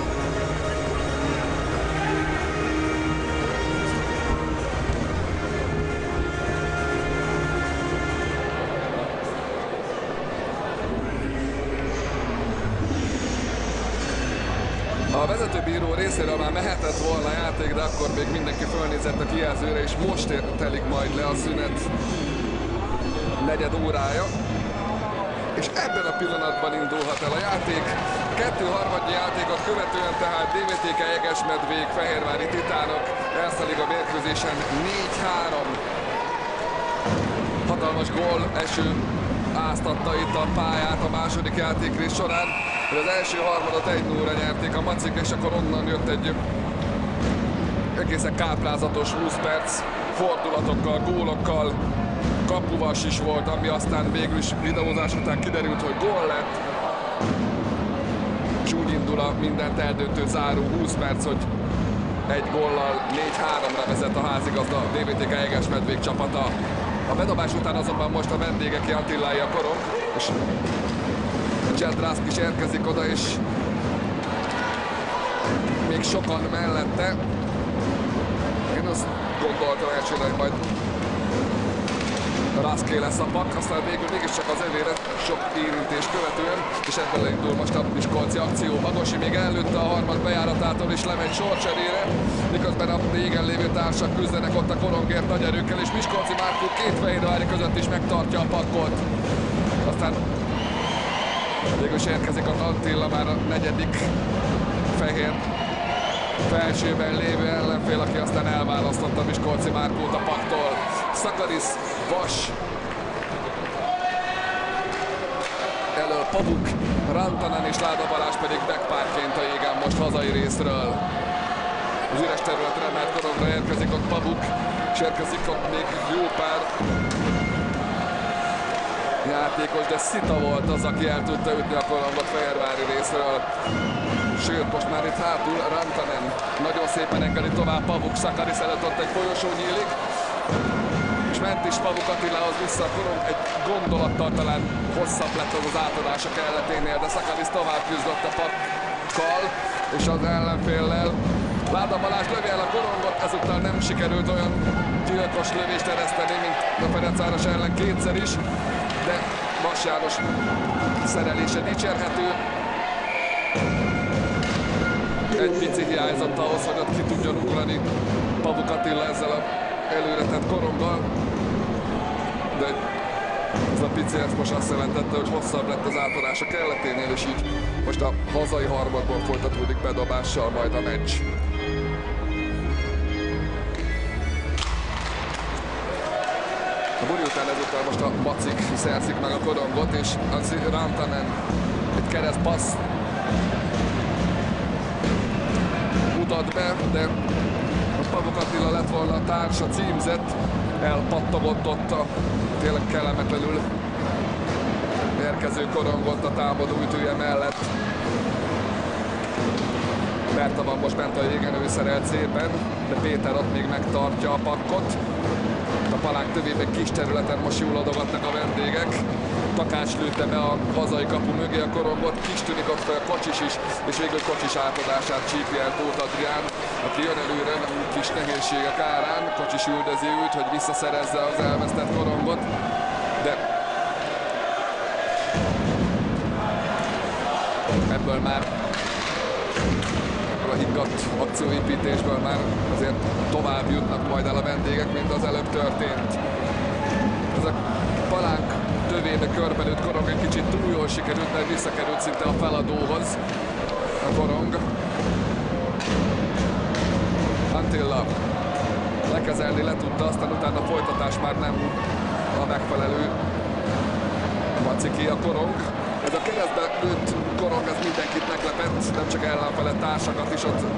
A vezetőbíró részéről már mehetett volna a játék, de akkor még mindenki fölnézett a kijelzőre, és most telik majd le a szünet negyed órája. És ebben a pillanatban indulhat el a játék. 2/3 játékot követően tehát DVTK Jegesmedvék, Fehérvári Titánok elszalik a mérkőzésen 4-3. Hatalmas gól eső áztatta itt a pályát a második játékrész során. Az első harmadot 1-0-ra nyerték a Macik, és akkor onnan jött egy egészen káprázatos 20 perc fordulatokkal, gólokkal. Kapuvas is volt, ami aztán végül is videózás után kiderült, hogy gól lett. És úgy indul a mindent eldöntő záró 20 perc, hogy egy góllal 4-3-ra vezet a házigazda DVTK Jegesmedvék csapata. A bedobás után azonban most a vendégek Antillái a korong, és Cseldrászk is érkezik oda, és még sokan mellette. Én azt gondoltam elsőre, hogy majd Rászké lesz a pak, aztán végül mégiscsak az evére sok érintés követően, és ebből indul most a miskolci akció. Magosi még előtte a harmad bejáratától is lemegy sorcserére, miközben a régen lévő társak küzdenek ott a korongért nagy erőkkel, és Miskolci Márkó két Fehérvári között is megtartja a pakkot. Aztán végül is érkezik a Antilla, már a negyedik fehér felsőben lévő ellenfél, aki aztán elválasztotta Miskolci Márkót a paktól. Szakaris, Vas, elől Pavuk, Rantanen és Láda Balázs pedig backpárként a jégen most hazai részről. Az üres területre, mert korongra érkezik ott Pavuk, és érkezik ott még jó pár játékos, de Szita volt az, aki el tudta ütni a korongot Fehérvári részről. Sőt, most már itt hátul Rantanen nagyon szépen engedi tovább Pavuk, Szakaris előtt ott egy folyosó nyílik, és ment is Pavuk Attilához vissza a korong, egy gondolattal talán hosszabb lett az átadás a kelleténél, de Szakaris tovább küzdött a pakkal és az ellenféllel. Láda Balázs lövi el a korongot, ezúttal nem sikerült olyan gyilkos lövést ereszteni, mint a Ferencváros ellen kétszer is, de Vas János szerelése dicsérhető. Egy pici hiányzott ahhoz, hogy ott ki tudjon ugrani Pavuk Attila ezzel a előretett koronggal, de ez a pici most azt jelentette, hogy hosszabb lett az átadás a kelleténél, és így most a hazai harmadban folytatódik bedobással majd a meccs. A buli után ezúttal most a Macik szerzik meg a korongot, és az Rantanen egy keresztpassz mutat be, de most Pavuk Attila lett volna a társa, címzett, elpattogott ott a tényleg kellemetlenül érkező korongot a támadó ütője mellett. Berta van most bent a jégen, ő szerelt szépen, de Péter ott még megtartja a pakkot. A palánk tövében kis területen most jól adogatnak a vendégek. Takács lőtte be a hazai kapu mögé a korongot, kis tűnik ott fel Kocsis is, és végül Kocsis átadását csípje el Tóth Adrián, aki jön előre kis nehézségek árán. Kocsis üldözi őt, hogy visszaszerezze az elvesztett korongot, de ebből a higgadt akcióépítésből már azért tovább jutnak majd el a vendégek, mint az előbb történt. Ez a palánk tövébe körbelőtt korong egy kicsit túl jól sikerült, mert visszakerült szinte a feladóhoz a korong. Antilla lekezelni letudta, aztán utána a folytatás már nem a megfelelő. Maciki a korong. Ez a keresztbe lőtt korong, ez mindenkit meglepett, nem csak ellenfele társakat is, ott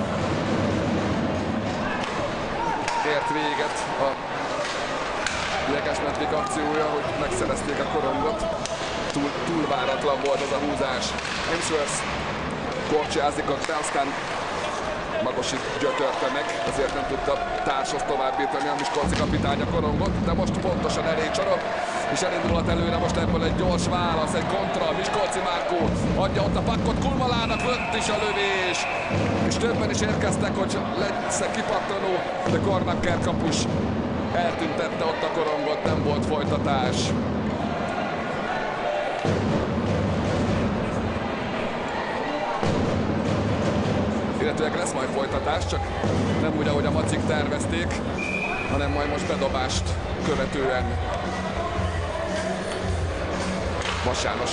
ért véget a Jegesmedvék akciója, hogy megszerezték a korongot. Túl váratlan volt az a húzás. Hemsworth korcsázik ott, aztán Magosi gyötörte meg, ezért nem tudta társhoz továbbítani a miskolci kapitány a korongot, de most pontosan elég csorog, és elindulhat előre most ebből egy gyors válasz, egy kontra, Miskolci Márkó adja ott a pakkot Kulmalának, lőtt is a lövés, és többen is érkeztek, hogy lesz-e kipattanó, de Kornakker kapus eltüntette ott a korongot, nem volt folytatás. Illetőleg lesz majd folytatás, csak nem úgy, ahogy a macik tervezték, hanem majd most bedobást követően. Vas János.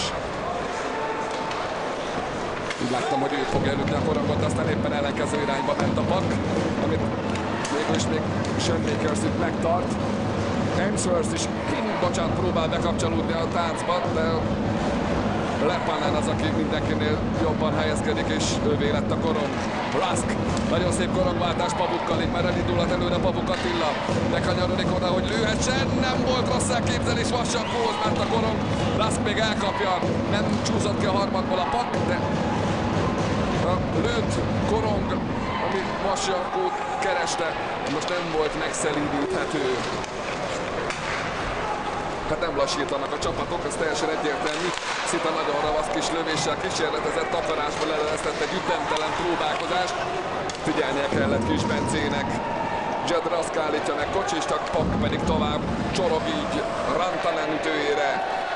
Úgy láttam, hogy ő fogja elütni a korongot, aztán éppen ellenkező irányba ment a pak, amit végül is még Shane itt megtart. Hemsworth is, próbál bekapcsolódni a táncba, de Leppanen az, aki mindenkinél jobban helyezkedik, és ővé lett a korong. Rusk, nagyon szép korongváltás Pavukkal, így már elindulhat előre Pavuk Attila. Bekanyarodik oda, hogy lőhessen, nem volt rossz elképzelés, Vassankóhoz ment a korong. Rusk még elkapja, nem csúszott ki a harmadból a pak, de a lőtt korong, ami Vassankót kereste, most nem volt megszelídíthető. Hát nem lassítanak a csapatok, ez teljesen egyértelmű. Szita nagyon ravasz kis lövéssel kísérletezett, takarásból eleresztett egy ütemtelen próbálkozást. Figyelnie kellett Kis Bencének. Judd Rusk állítja meg Kocsist, a pak pedig tovább csorog így Rantanen ütőjére.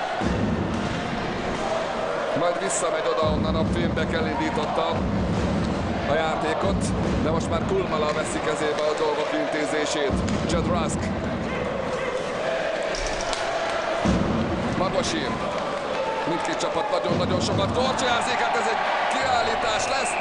Majd visszamegy oda, onnan a Fémbek elindította a játékot, de most már Kulmala veszi kezébe a dolgok intézését. Judd Rusk. Magosi. Mindkét csapat nagyon-nagyon sokat korcsolyázik, hát ez egy kiállítás lesz.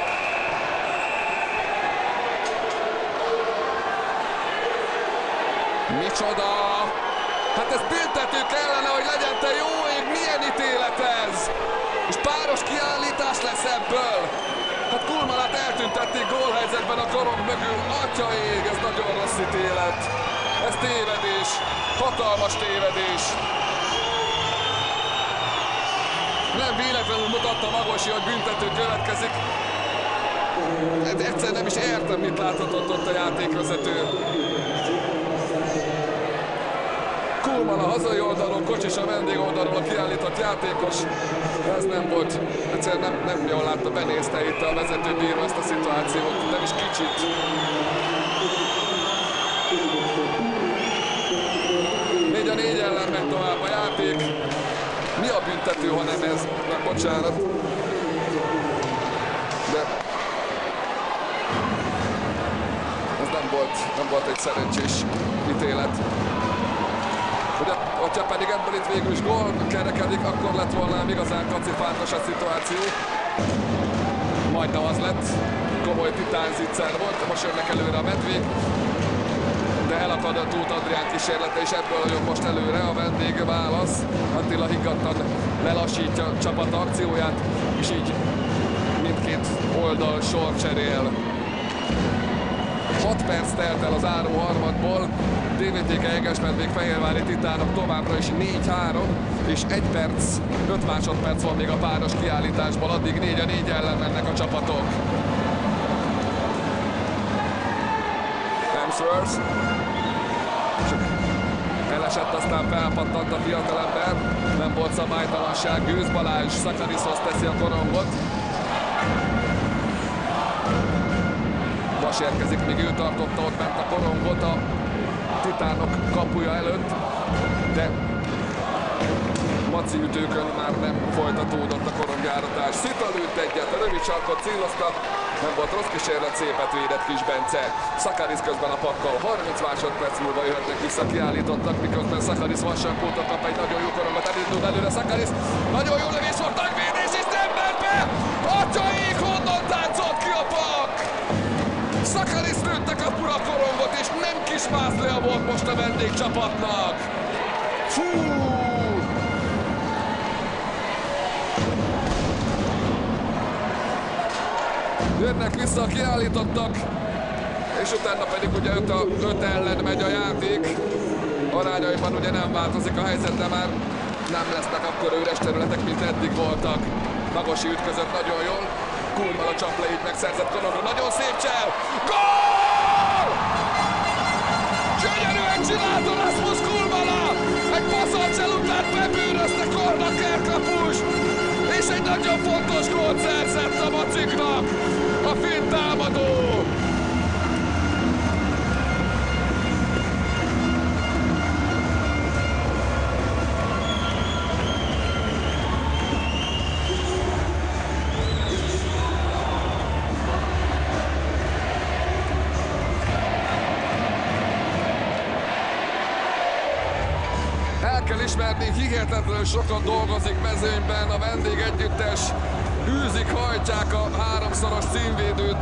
Micsoda! Hát ez büntető kellene, hogy legyen, te jó ég, milyen ítélet ez! És páros kiállítás lesz ebből. Hát Kulmalát eltüntették gólhelyzetben a korong mögül. Atya ég, ez nagyon rossz ítélet. Ez tévedés, hatalmas tévedés. Nem véletlenül mutatta Magosi, hogy büntető következik. Egyszer nem is értem, mit láthatott ott a játékvezető. Kulman a hazai oldalon, Kocsis a vendég oldalon a kiállított játékos. Ez nem volt, egyszerűen nem jól látta, benézte itt a vezetőbíró ezt a szituációt, nem is kicsit. Négy a négy ellen megy tovább a játék. Mi a büntető, ha nem ez? Na, bocsánat. De ez nem volt egy szerencsés ítélet. Ugye, hogyha pedig ebből itt végül is gól kerekedik, akkor lett volna igazán kacifántos a szituáció. Majdnem az lett. Komoly titánzicser volt, most jönnek előre a medvék. De elakad a Tóth Adrián kísérlete, és ebből jön most előre a vendég válasz. Attila higgadtan lelassítja a csapat akcióját, és így mindkét oldal sor cserél. 6 perc telt el az áró harmadból, DVTK Egesmedvék Fehérvári Titánok továbbra is 4-3, és 1 perc, 5 másodperc van még a páros kiállításból, addig 4-4 ellen mennek a csapatok. Hemsworth. Elesett, aztán felpattant a fiatalember, nem volt szabálytalanság, Gőz Balázs Szakariszhoz teszi a korongot. Vas érkezik, míg ő tartotta ott bent a korongot a Titánok kapuja előtt, de maci ütőkön már nem folytatódott a korongjáratás. Szita lőtt egyet, a rövid sarkot célozta, nem volt rossz kísérlet, szépet védett Kis Bence. Szakarisz közben a pakkal, 30 másodperc múlva jöhetnek vissza, kiállítottak, miközben Szakarisz Vassankótól kap egy nagyon jó korongot, elindul előre Szakarisz, nagyon jó lövés volt, tagvédés, és nem ment be! Atyaik, honnan táncolt ki a pak? Szakarisz lőtte kapura a korongot, és nem Kis Mászlea volt most a vendégcsapatnak. Fú! Jönnek vissza, kiállítottak, és utána pedig ugye 5 ellen megy a játék. Arányaiban ugye nem változik a helyzet, de már nem lesznek akkor üres területek, mint eddig voltak. Magosi ütközött nagyon jól, Kulman a csapleít megszerzett korongra, nagyon szép csel! nagyon fontos gólt szerzett a Maciknak a finn támadó. El kell ismerni, hihetetlenül sokan dolgozik mezőnyben, a vendégegyüttes űzik, hajtják a 3-szoros címvédőt.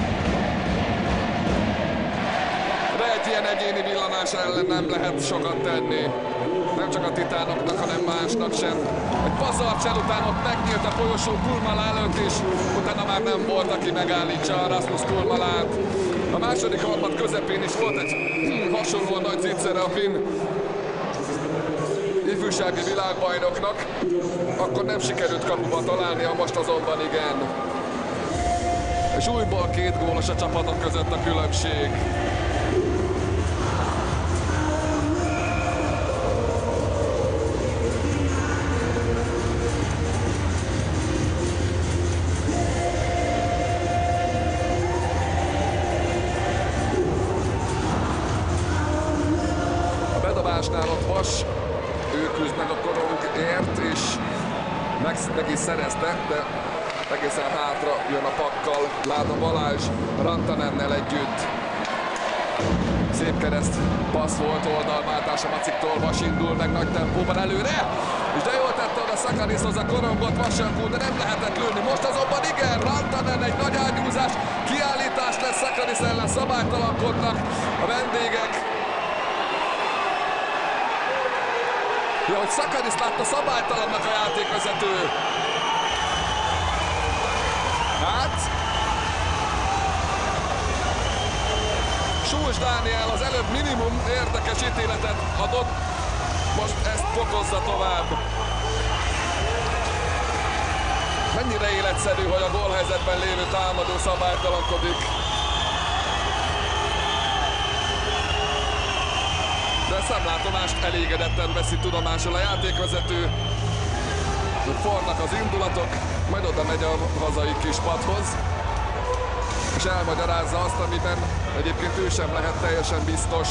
De egy ilyen egyéni villanás ellen nem lehet sokat tenni. Nem csak a titánoknak, hanem másnak sem. Egy pazarcsel után ott megnyílt a folyosó Kulmala előtt is, utána már nem volt, aki megállítsa Rasmus Kulmalát. A második harmad közepén is volt egy hasonló nagy zicsere a finn ifjúsági világbajnoknak, akkor nem sikerült kapuba találnia, most azonban igen. És újból 2 gólos a csapatok között a különbség. A bedobásnál ott Vas, ő küzd meg a korongért, és meg is szerezte, de egészen hátra jön a pakkal. Láda Balázs Rantanennel együtt. Szép kereszt passz volt, oldalváltás a Maciktól, Vas indul meg nagy tempóban előre, és de jól tette oda Szakarishoz a korongot Vasankú, de nem lehetett lőni. Most azonban igen, Rantanen egy nagy ágyúzás, kiállítás lesz Szakaris ellen, szabálytalankodnak a vendégek. Ja, hogy Szakaris látta szabálytalannak a játékvezető. Hát... Súlyos Dániel az előbb minimum érdekes ítéletet adott, most ezt fokozza tovább. Mennyire életszerű, hogy a gólhelyzetben lévő támadó szabálytalankodik. De szemlátomást elégedetten veszi tudomásul a játékvezető. Fornak az indulatok, majd oda megy a hazai kispadhoz, és elmagyarázza azt, amiben egyébként ő sem lehet teljesen biztos.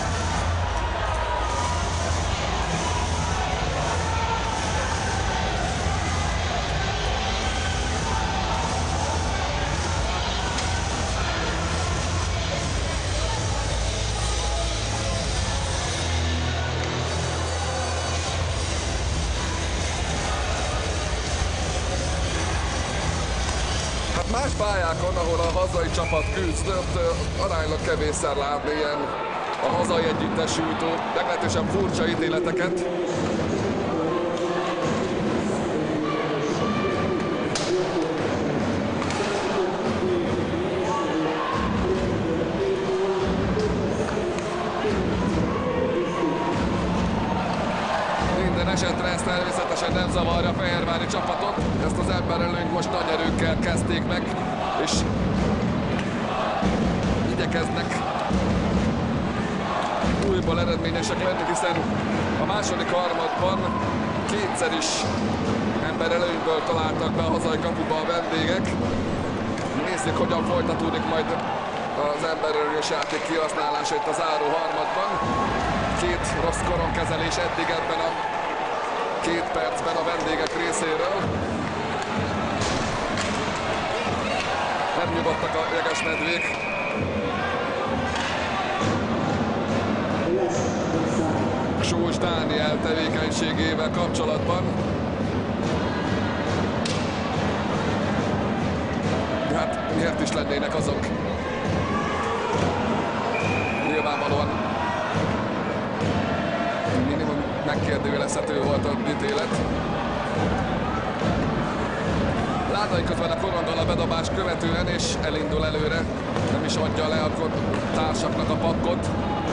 Más pályákon, ahol a hazai csapat küzd, aránylag kevésszer látni ilyen a hazai együttes sújtó, meglehetősen furcsa ítéleteket. Minden esetre ezt természetesen nem zavarja a fehérvári csapatot. Ezt az emberelőnyt most nagy erőkkel kezdték meg, és igyekeznek újból eredményesek lenni, hiszen a második harmadban kétszer is emberelőnyből találtak be a hazai kapuba a vendégek. Nézzük, hogyan folytatódik majd az emberelőnyös játék kihasználása itt a záró harmadban. 2 rossz koronkezelés eddig ebben a 2 percben a vendégek részéről. Nem nyugodtak a jegesmedvék. Súlyos Dániel tevékenységével kapcsolatban. Hát miért is lennének azok? Nyilvánvalóan minimum megkérdőjelezhető volt a ítélet. Ládai közben a koronggal a bedobást követően, és elindul előre. Nem is adja le a társaknak a pakkot.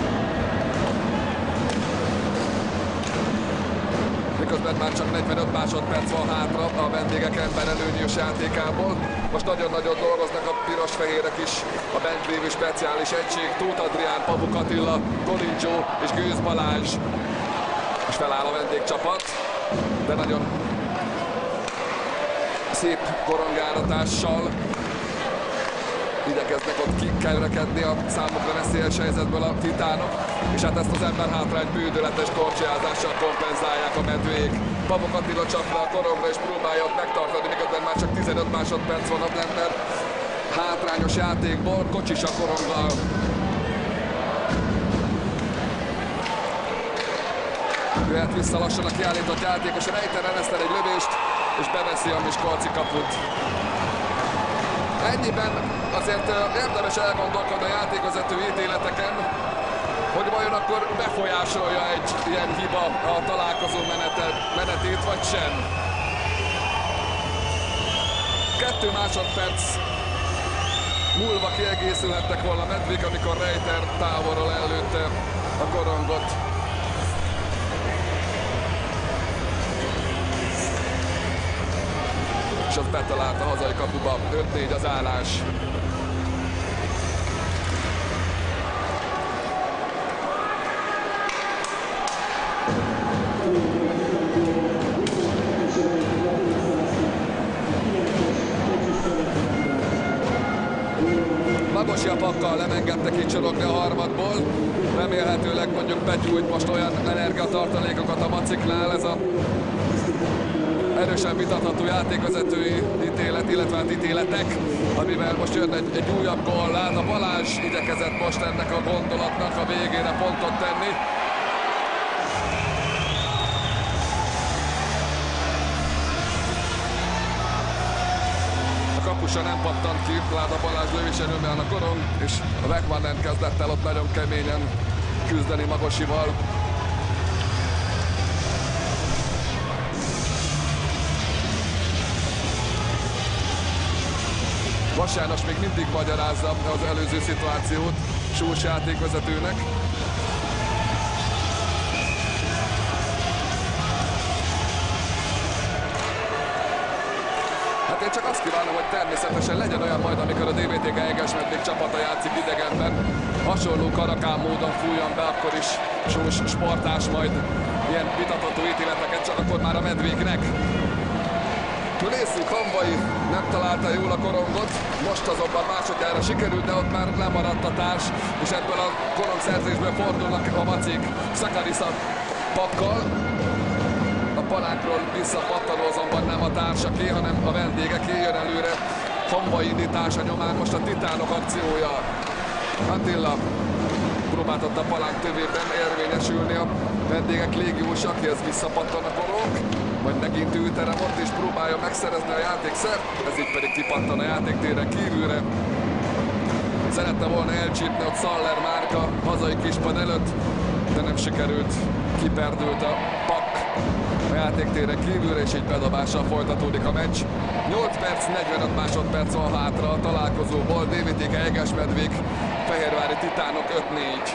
Miközben már csak 45 másodperc van hátra a vendégek emberelőnyös játékából. Most nagyon-nagyon dolgoznak a piros-fehérek is, a bent lévő speciális egység. Tóth Adrián, Pabuk Attila, Kolincsó és Gőz Balázs. És feláll a vendégcsapat, de nagyon szép korongáratással igyekeznek ott kikerekedni a számukra veszélyes helyzetből a titánok, és hát ezt az ember hátrány bődöletes korcsolyázással kompenzálják a medvék. Pavok Attila csap le a korongra és próbálja ott megtartani, miközben már csak 15 másodperc van a Blender hátrányos játékból, Kocsis a koronggal. Jöhet vissza lassan a kiállított játékos, Reiter elesztel egy lövést, és beveszi a miskolci kaput. Ennyiben azért érdemes elgondolkodni a játékvezető ítéleteken, hogy vajon akkor befolyásolja egy ilyen hiba a találkozó menetét, vagy sem. 2 másodperc múlva kiegészülhettek volna a medvék, amikor Reiter távolról előtte a korongot. És az betalált a hazai kapuba, 5-4 az állás. Magosi a pakkal nem engedte kicsorogni a harmadból. Remélhetőleg mondjuk begyújt most olyan energiatartalékokat a Maciknál, ez a erősen vitatható játékvezetői ítélet, illetve hát ítéletek, amivel most jön egy újabb gól. A Balázs igyekezett most ennek a gondolatnak a végére pontot tenni. A kapusa nem pattant ki, Láda Balázs lövésen nyomján a korong, és a Vekmanen kezdett el ott nagyon keményen küzdeni Magosival. Vas János még mindig magyarázza az előző szituációt Sós játékvezetőnek. Hát én csak azt kívánom, hogy természetesen legyen olyan majd, amikor a DVTK Egesmedvék csapata játszik idegenben. Hasonló karakán módon fújjon be akkor is Sós sportás majd ilyen vitatható ítéleteket, csak akkor már a medvéknek. Nézzük, Hamvai nem találta jól a korongot, most azonban másodjára sikerült, de ott már lemaradt a társ, és ebből a korongszerzésből fordulnak a Macik Szakarisa pakkal. A palánkról visszapattanó azonban nem a társaké, hanem a vendégeké, jön előre Hamvai indítása nyomán most a titánok akciója. Attila próbáltatta a palánk tövében érvényesülni, a vendégek légiósak, ez visszapattan a korong. Majd megint őterem ott és próbálja megszerezni a játékszert, ez így pedig kipattan a játéktéren kívülre. Szerette volna elcsípni ott Szaller márka hazai kispad előtt, de nem sikerült, kiperdült a pak a játéktéren kívülre, és így bedobással folytatódik a meccs. 8 perc, 45 másodperc van hátra a találkozóból, DVTK Egesmedvék, Fehérvári Titánok 5-4.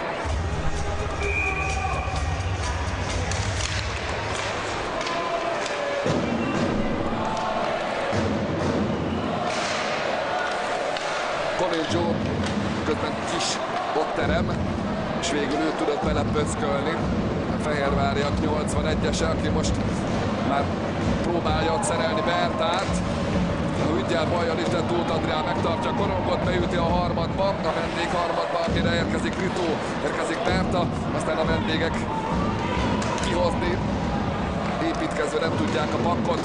Colin Joe közben kis ott terem, és végül ő tudott belepöckölni. A fehérváriak 81-ese, aki most már próbálja ott szerelni Bertát. A üggyel bajjal is, de Tóth Adrián megtartja a korongot, beüti a harmadba, a vendég harmadba, akire érkezik Ritó, érkezik Berta, aztán a vendégek kihozni, építkezve nem tudják a pakkot.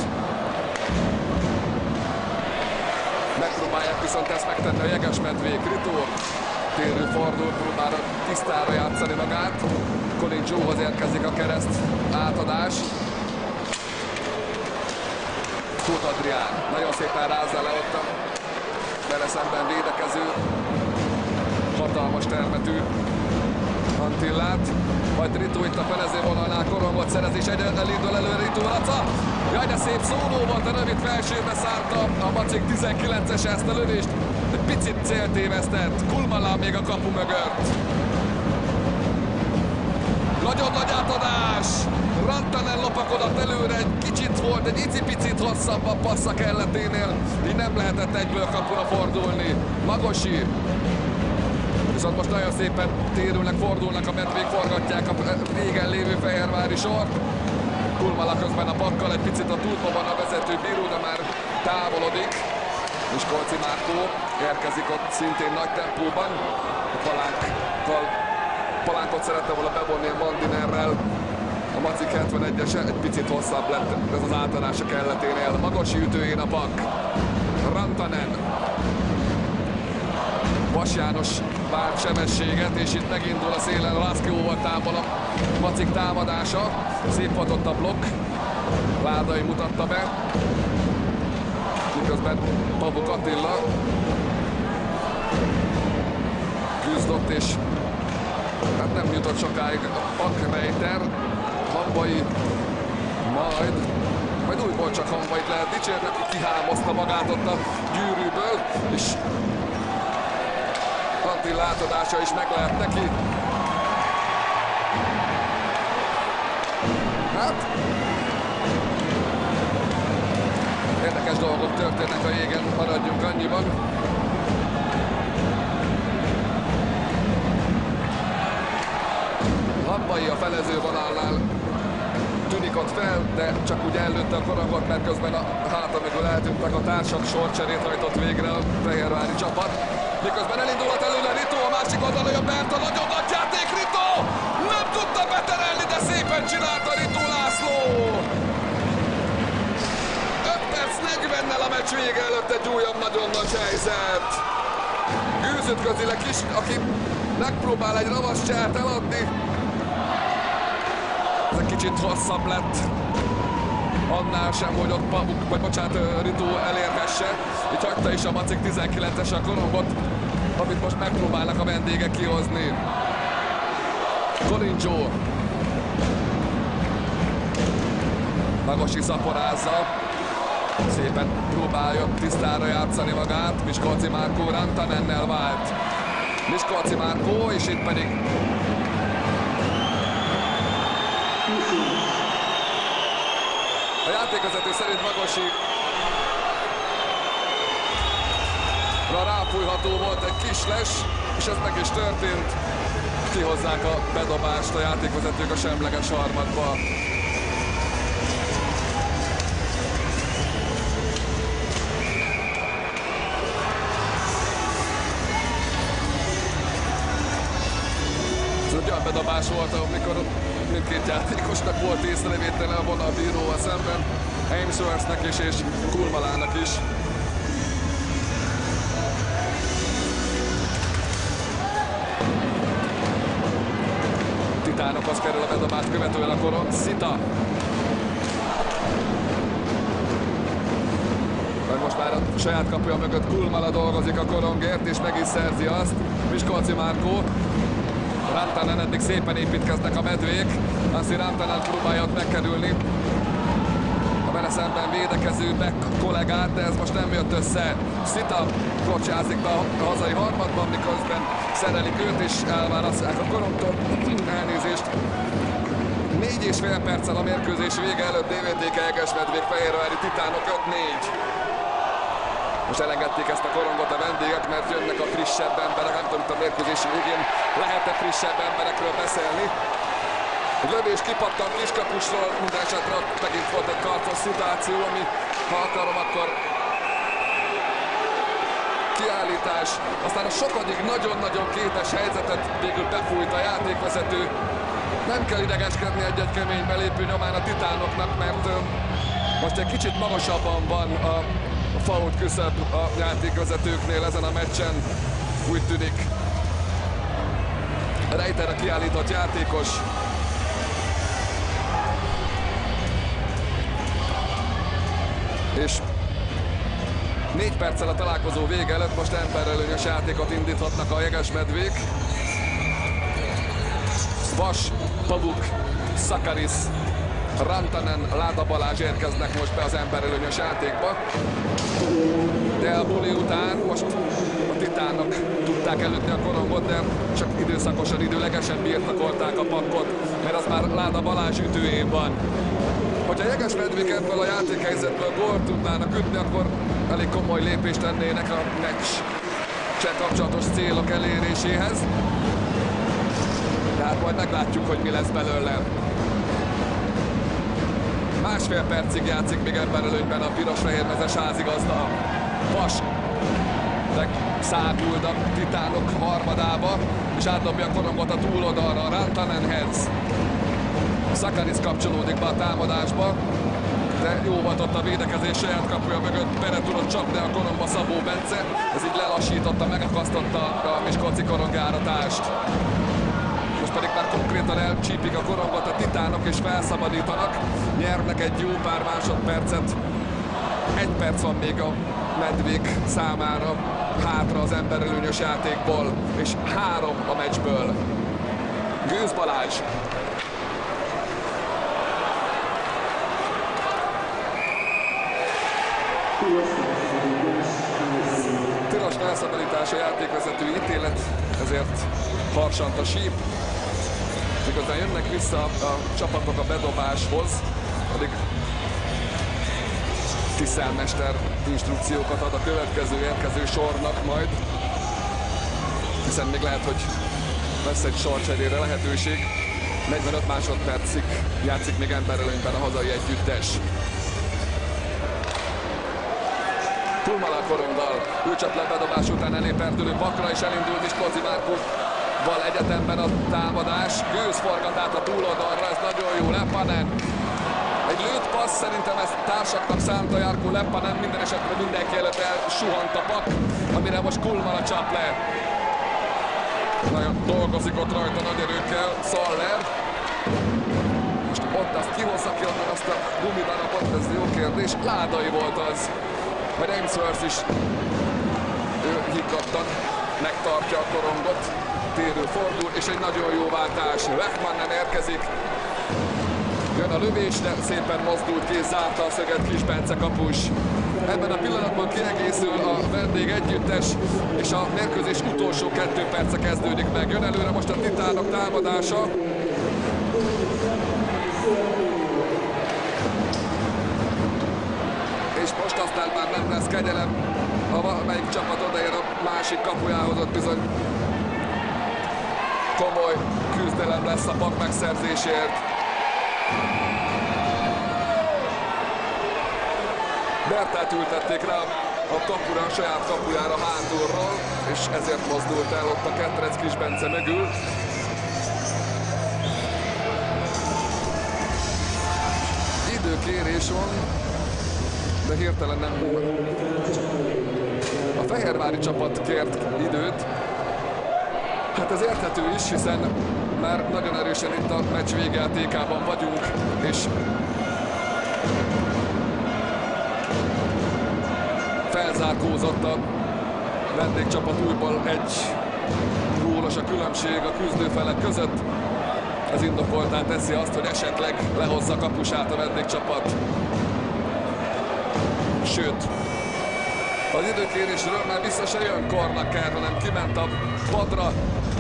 Megpróbálják viszont ezt megtenni a Jegesmedvék. Ritó térő fordul, próbál tisztára játszani magát. Colin Joe-hoz érkezik a kereszt átadás. Tóth Adrián nagyon szépen rázza le ott a vele szemben védekező, hatalmas termetű Antillát. Majd Ritó itt a felezővonalnál korongot szerez, és elindul előre Ritó Laca. Jaj, de szép szóló volt, a rövid felsőbe szárta a Macik 19-es ezt a lövést. Egy picit céltévesztett, Kulmalán még a kapu mögött. Nagyon nagy átadás! Rantanen lopakodott előre, egy kicsit volt, egy icipicit hosszabb a passza kelleténél, így nem lehetett egyből kapura fordulni. Magosi. Viszont most nagyon szépen térülnek, fordulnak a medvék, forgatják a régen lévő fehérvári sort. Kulmala közben a pakkal, egy picit a túlba van a vezető bíró, de már távolodik. Miskolci Márkó érkezik ott szintén nagy tempóban. Palánkot szerette volna bevonni a Mandinerrel. A Macik 71-ese egy picit hosszabb lett ez az átadás a kelleténél. Magosi ütőjén a pak. Rantanen. Vas János várt sebességet, és itt megindul a szélen Lászki óvatában a Macik támadása. Szép volt ott a blokk. Ládai mutatta be. Miközben Pavuk Attila küzdött, és hát nem jutott sokáig a Pak-Rejter. Hamvai majd újból csak Hamvait lehet dicsérni, aki kihámozta magát ott a gyűrűből, és Attila átadása is meg lehet neki. Hát érdekes dolgok történnek a jégen, maradjunk annyiban. Hamvai a felezővonalnál tűnik ott fel, de csak úgy ellőtte a korongot, mert közben a háta mögül eltűntek a társak, sorcserét hajtott végre a fehérvári csapat. Miközben elindulhat előle Ritó, a másik oldalon a Berta, nagyon nagy játék, Ritó! Nem tudta beterelni, de szépen csinálta Ritó László! 5 perc 40-nel a meccs vége előtt egy újabb nagyon nagy helyzet. Gűzütközileg is, aki megpróbál egy ravasz csát eladni. Ez egy kicsit hosszabb lett. Annál sem, hogy ott Ritó elérhesse. Így hagyta is a Macik 19-es a korongot, amit most megpróbálnak a vendégek kihozni. Kolincsó. Magosi szaporázza. Szépen próbálja tisztára játszani magát. Miskolci Márkó Rantanennel vált. Miskolci Márkó, és itt pedig a játékvezető szerint Magosi ráfújható volt egy kis les, és ez meg is történt. Kihozzák a bedobást a játékvezetők a semleges harmadba. Ez egy olyan bedobás volt, amikor mindkét játékosnak volt észrevétele a vonalbíróval szemben, Amesworthnek is és Kulmalának is. Titánokhoz kerül a bedobást követően a koron. Szita. Most már a saját kapuja mögött Kulmala dolgozik a korongért, és meg is szerzi azt. Miskolci Márkó. Rantanen, eddig szépen építkeznek a medvék. Anssi Rantanen próbálja ott megkerülni a vele szemben védekező Beck kollégát, de ez most nem jött össze. Szita kocsázik be a hazai harmadban, miközben szerelik őt, és elválasztják a korongtól. Elnézést. 4,5 perccel a mérkőzés vége előtt DVTK Egesmedvék Fehérvári Titánok 5-4. Most elengedték ezt a korongot a vendégek, mert jönnek a frissebb emberek. Nem tudom, a mérkőzés végén lehet-e frissebb emberekről beszélni. Egy lövés kipattant kiskapusról, minden esetre megint volt egy karcos szituáció, ami ha akarom, akkor kiállítás. Aztán a sokadik nagyon-nagyon kétes helyzetet végül befújt a játékvezető. Nem kell idegeskedni egy-egy kemény belépő nyomán a Titánoknak, mert most egy kicsit magasabban van a fault küszöb a játékvezetőknél ezen a meccsen, úgy tűnik. Rejter a kiállított játékos. És 4 perccel a találkozó vége előtt most emberelőnyös játékot indíthatnak a Jegesmedvék. Vas, Pavuk, Szakaris, Rantanen, Láda Balázs érkeznek most be az emberelőnyös játékba. De a buli után most a Titánok tudták elütni a korongot, de csak időszakosan, időlegesen birtokolták a pakkot, mert az már Láda Balázs ütőjén van. Hogyha Jegesmedvék ebből a játékhelyzetből gólt tudnának ütni, akkor elég komoly lépést tennének a meccs kapcsolatos célok eléréséhez. Tehát majd meglátjuk, hogy mi lesz belőle. Másfél percig játszik még ebben előnyben a piros-fehérmezes házigazda. Vas száguld a titánok harmadába, és átdobja a korongot a túloldalra. Rantanenhez. Sakaris kapcsolódik be a támadásba, de jó volt ott a védekezés saját kapuja mögött, bele tudott csapni a korongba Szabó Bence, ez így lelassította, megakasztotta a miskolci korongjáratást. Most pedig már konkrétan elcsípik a korongot a titánok és felszabadítanak, nyernek egy jó pár másodpercet. 1 perc van még a medvék számára hátra az emberelőnyös játékból, és 3 a meccsből. Gőz Balázs. Tilos felszabadítás a játékvezető ítélet, ezért harsant a síp. Miközben jönnek vissza a csapatok a bedobáshoz, addig Tiszelmester instrukciókat ad a következő érkező sornak majd, hiszen még lehet, hogy lesz egy sorcserére lehetőség. 45 másodpercig játszik még emberelőnyben a hazai együttes. Pulmala koronggal, ő csap le bedobás után elé perdülő Bakra, és elindult Miskolci Márkóval egyetemben a támadás. Gőz forgatát a túloldalra, ez nagyon jó. Leppanen. Egy lőtt passz, szerintem ezt társaknak szánta Jarkko Leppanen, minden esetre mindenki előtt elsuhant a pak, amire most Kulmala csap le. Nagyon dolgozik ott rajta nagy erőkkel Szaller. Most ott azt kihozza ki onnan azt a gumidarabot, ez jó kérdés. Ládai volt az. Vagy Ainsworth is higgadtan megtartja a korongot, térő fordul, és egy nagyon jó váltás. Lechmannen érkezik. Jön a lövés, de szépen mozdult ki, zárta a szöget Kis Bence kapus. Ebben a pillanatban kiegészül a vendég együttes, és a mérkőzés utolsó 2 perce kezdődik meg. Jön előre most a titánok támadása. És most aztán már nem lesz kegyelem, ha valamelyik csapat odaér a másik kapujához, ott bizony komoly küzdelem lesz a pak megszerzésért. Bertát ültették rá a kapura, a saját kapujára hátulról, és ezért mozdult el ott a ketrec Kis Bence mögül. Időkérés van, de hirtelen nem. A fehérvári csapat kért időt. Hát ez érthető is, hiszen már nagyon erősen itt a meccs végjátékában vagyunk, és felzárkózott a vendégcsapat újból, 1 gólos a különbség a küzdőfelek között. Ez indokoltá teszi azt, hogy esetleg lehozza kapusát a vendégcsapat. Sőt, az időkérésről már vissza se jön Kornaker, hanem kiment a padra,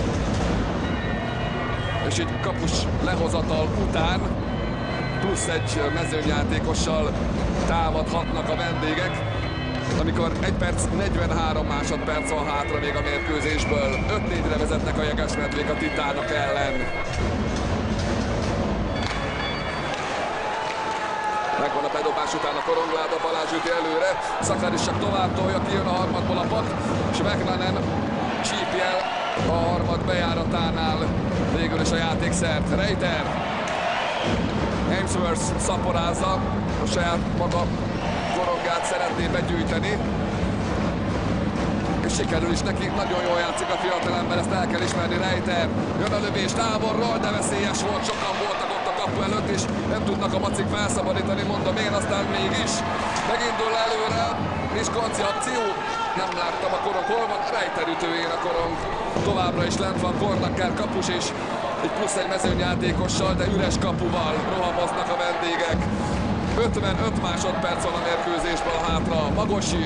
és így kapus lehozatal után plusz egy mezőnyjátékossal támadhatnak a vendégek, amikor 1 perc 43 másodperc van hátra még a mérkőzésből. 5-4-re vezetnek a Jegesmedvék a titánok ellen. Megvan a bedobás után a korongláda, Balázs üti előre, Sakaris csak tovább tolja, kijön a harmadból a pak, és Veknanen csípi el a harmad bejáratánál végül is a játékszert. Reiter, Ainsworth szaporázza, a saját maga korongját szeretné begyűjteni, és sikerül is neki, nagyon jól játszik a fiatalember, ezt el kell ismerni. Reiter, jön a lövés távolról, de veszélyes volt, sokan voltak ott a kapu előtt, és nem tudnak a macik felszabadítani, mondom én, aztán mégis megindul előre Miskolci akció. Nem láttam a korong, hol van? Reiter ütőjén a korong. Továbbra is lent van Kornaker kapus, és egy plusz egy mezőnyjátékossal, de üres kapuval rohamoznak a vendégek. 55 másodperc van a mérkőzésből hátra. Magosi.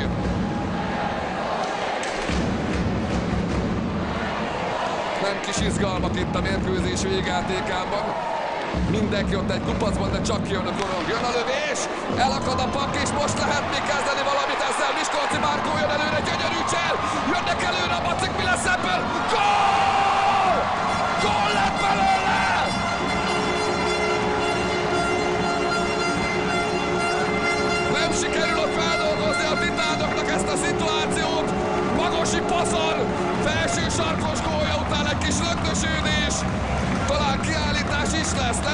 Nem kis izgalmak itt a mérkőzés végjátékában. Mindenki ott egy kupacban, de csak jön a korong. Jön a lövés, elakad a pak, és most lehet még kezdeni valamit ezzel. Miskolci Márkó jön előre, gyönyörű csel. Jönnek előre a macik, mi lesz ebből? Gól! Gól lett belőle!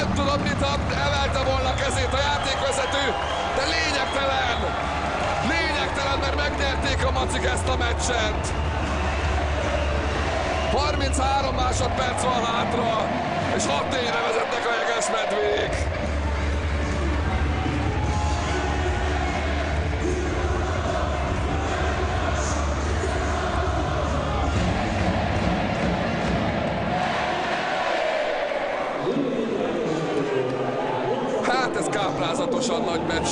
Nem tudom mit ad, emelte volna a kezét a játékvezető, de lényegtelen! Lényegtelen, mert megnyerték a Macik ezt a meccset. 33 másodperc van hátra, és 6-4-re vezetnek a Jegesmedvék. Hát ez káprázatosan nagy meccs.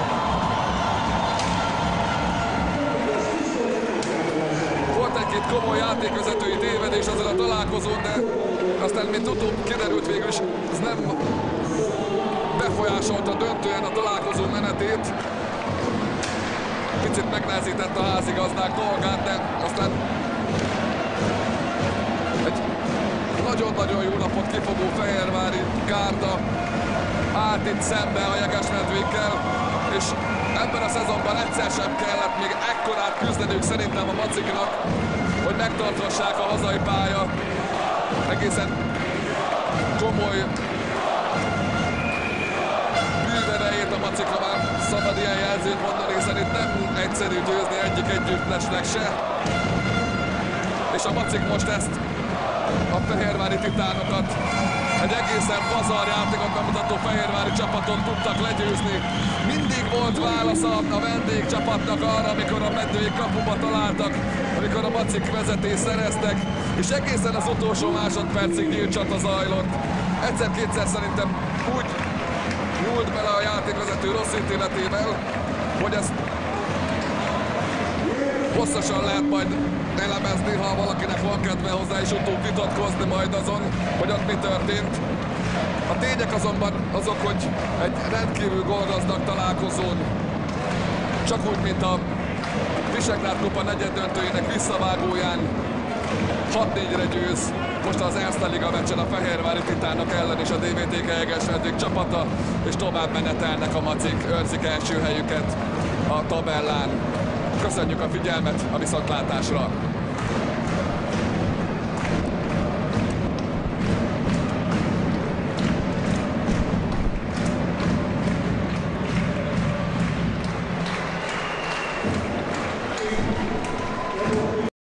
Volt egy-két komoly játékvezetői tévedés azon a találkozón, de aztán, mint utóbb kiderült végül is, ez nem befolyásolta döntően a találkozó menetét. Picit megnehezítette a házigazdák dolgát, de aztán egy nagyon-nagyon jó napot kifogó fehérvári gárda állt itt szembe a Jegesmedvékkel, és ebben a szezonban egyszer sem kellett még ekkorát küzdeniük szerintem a Maciknak, hogy megtarthassák a hazai pálya egészen komoly bűverejét a Macikra, már szabad ilyen jelzőt mondani, hiszen itt nem egyszerű győzni egyik együttesnek se. És a Macik most ezt a fehérvári titánokat, egy egészen pazar játékot bemutató fehérvári csapaton tudtak legyőzni. Mindig volt válasza a vendégcsapatnak arra, amikor a medvék kapuba találtak, amikor a Macik vezetést szereztek, és egészen az utolsó másodpercig nyílt csata zajlott. Egyszer-kétszer szerintem úgy nyúlt bele a játékvezető rossz ítéletével, hogy ezt hosszasan lehet majd elemezni, ha valakinek van kedve hozzá, és utóbb vitatkozni majd azon, hogy ott mi történt. A tények azonban azok, hogy egy rendkívül gólgazdag találkozón, csak úgy, mint a Visegrád Kupa negyeddöntőjének visszavágóján 6-4-re győz most az Erste Liga meccsen a fehérvári titánok ellen és a DVTK Jegesmedvék csapata, és tovább menetelnek a Macik, őrzik első helyüket a tabellán. Köszönjük a figyelmet, a viszontlátásra!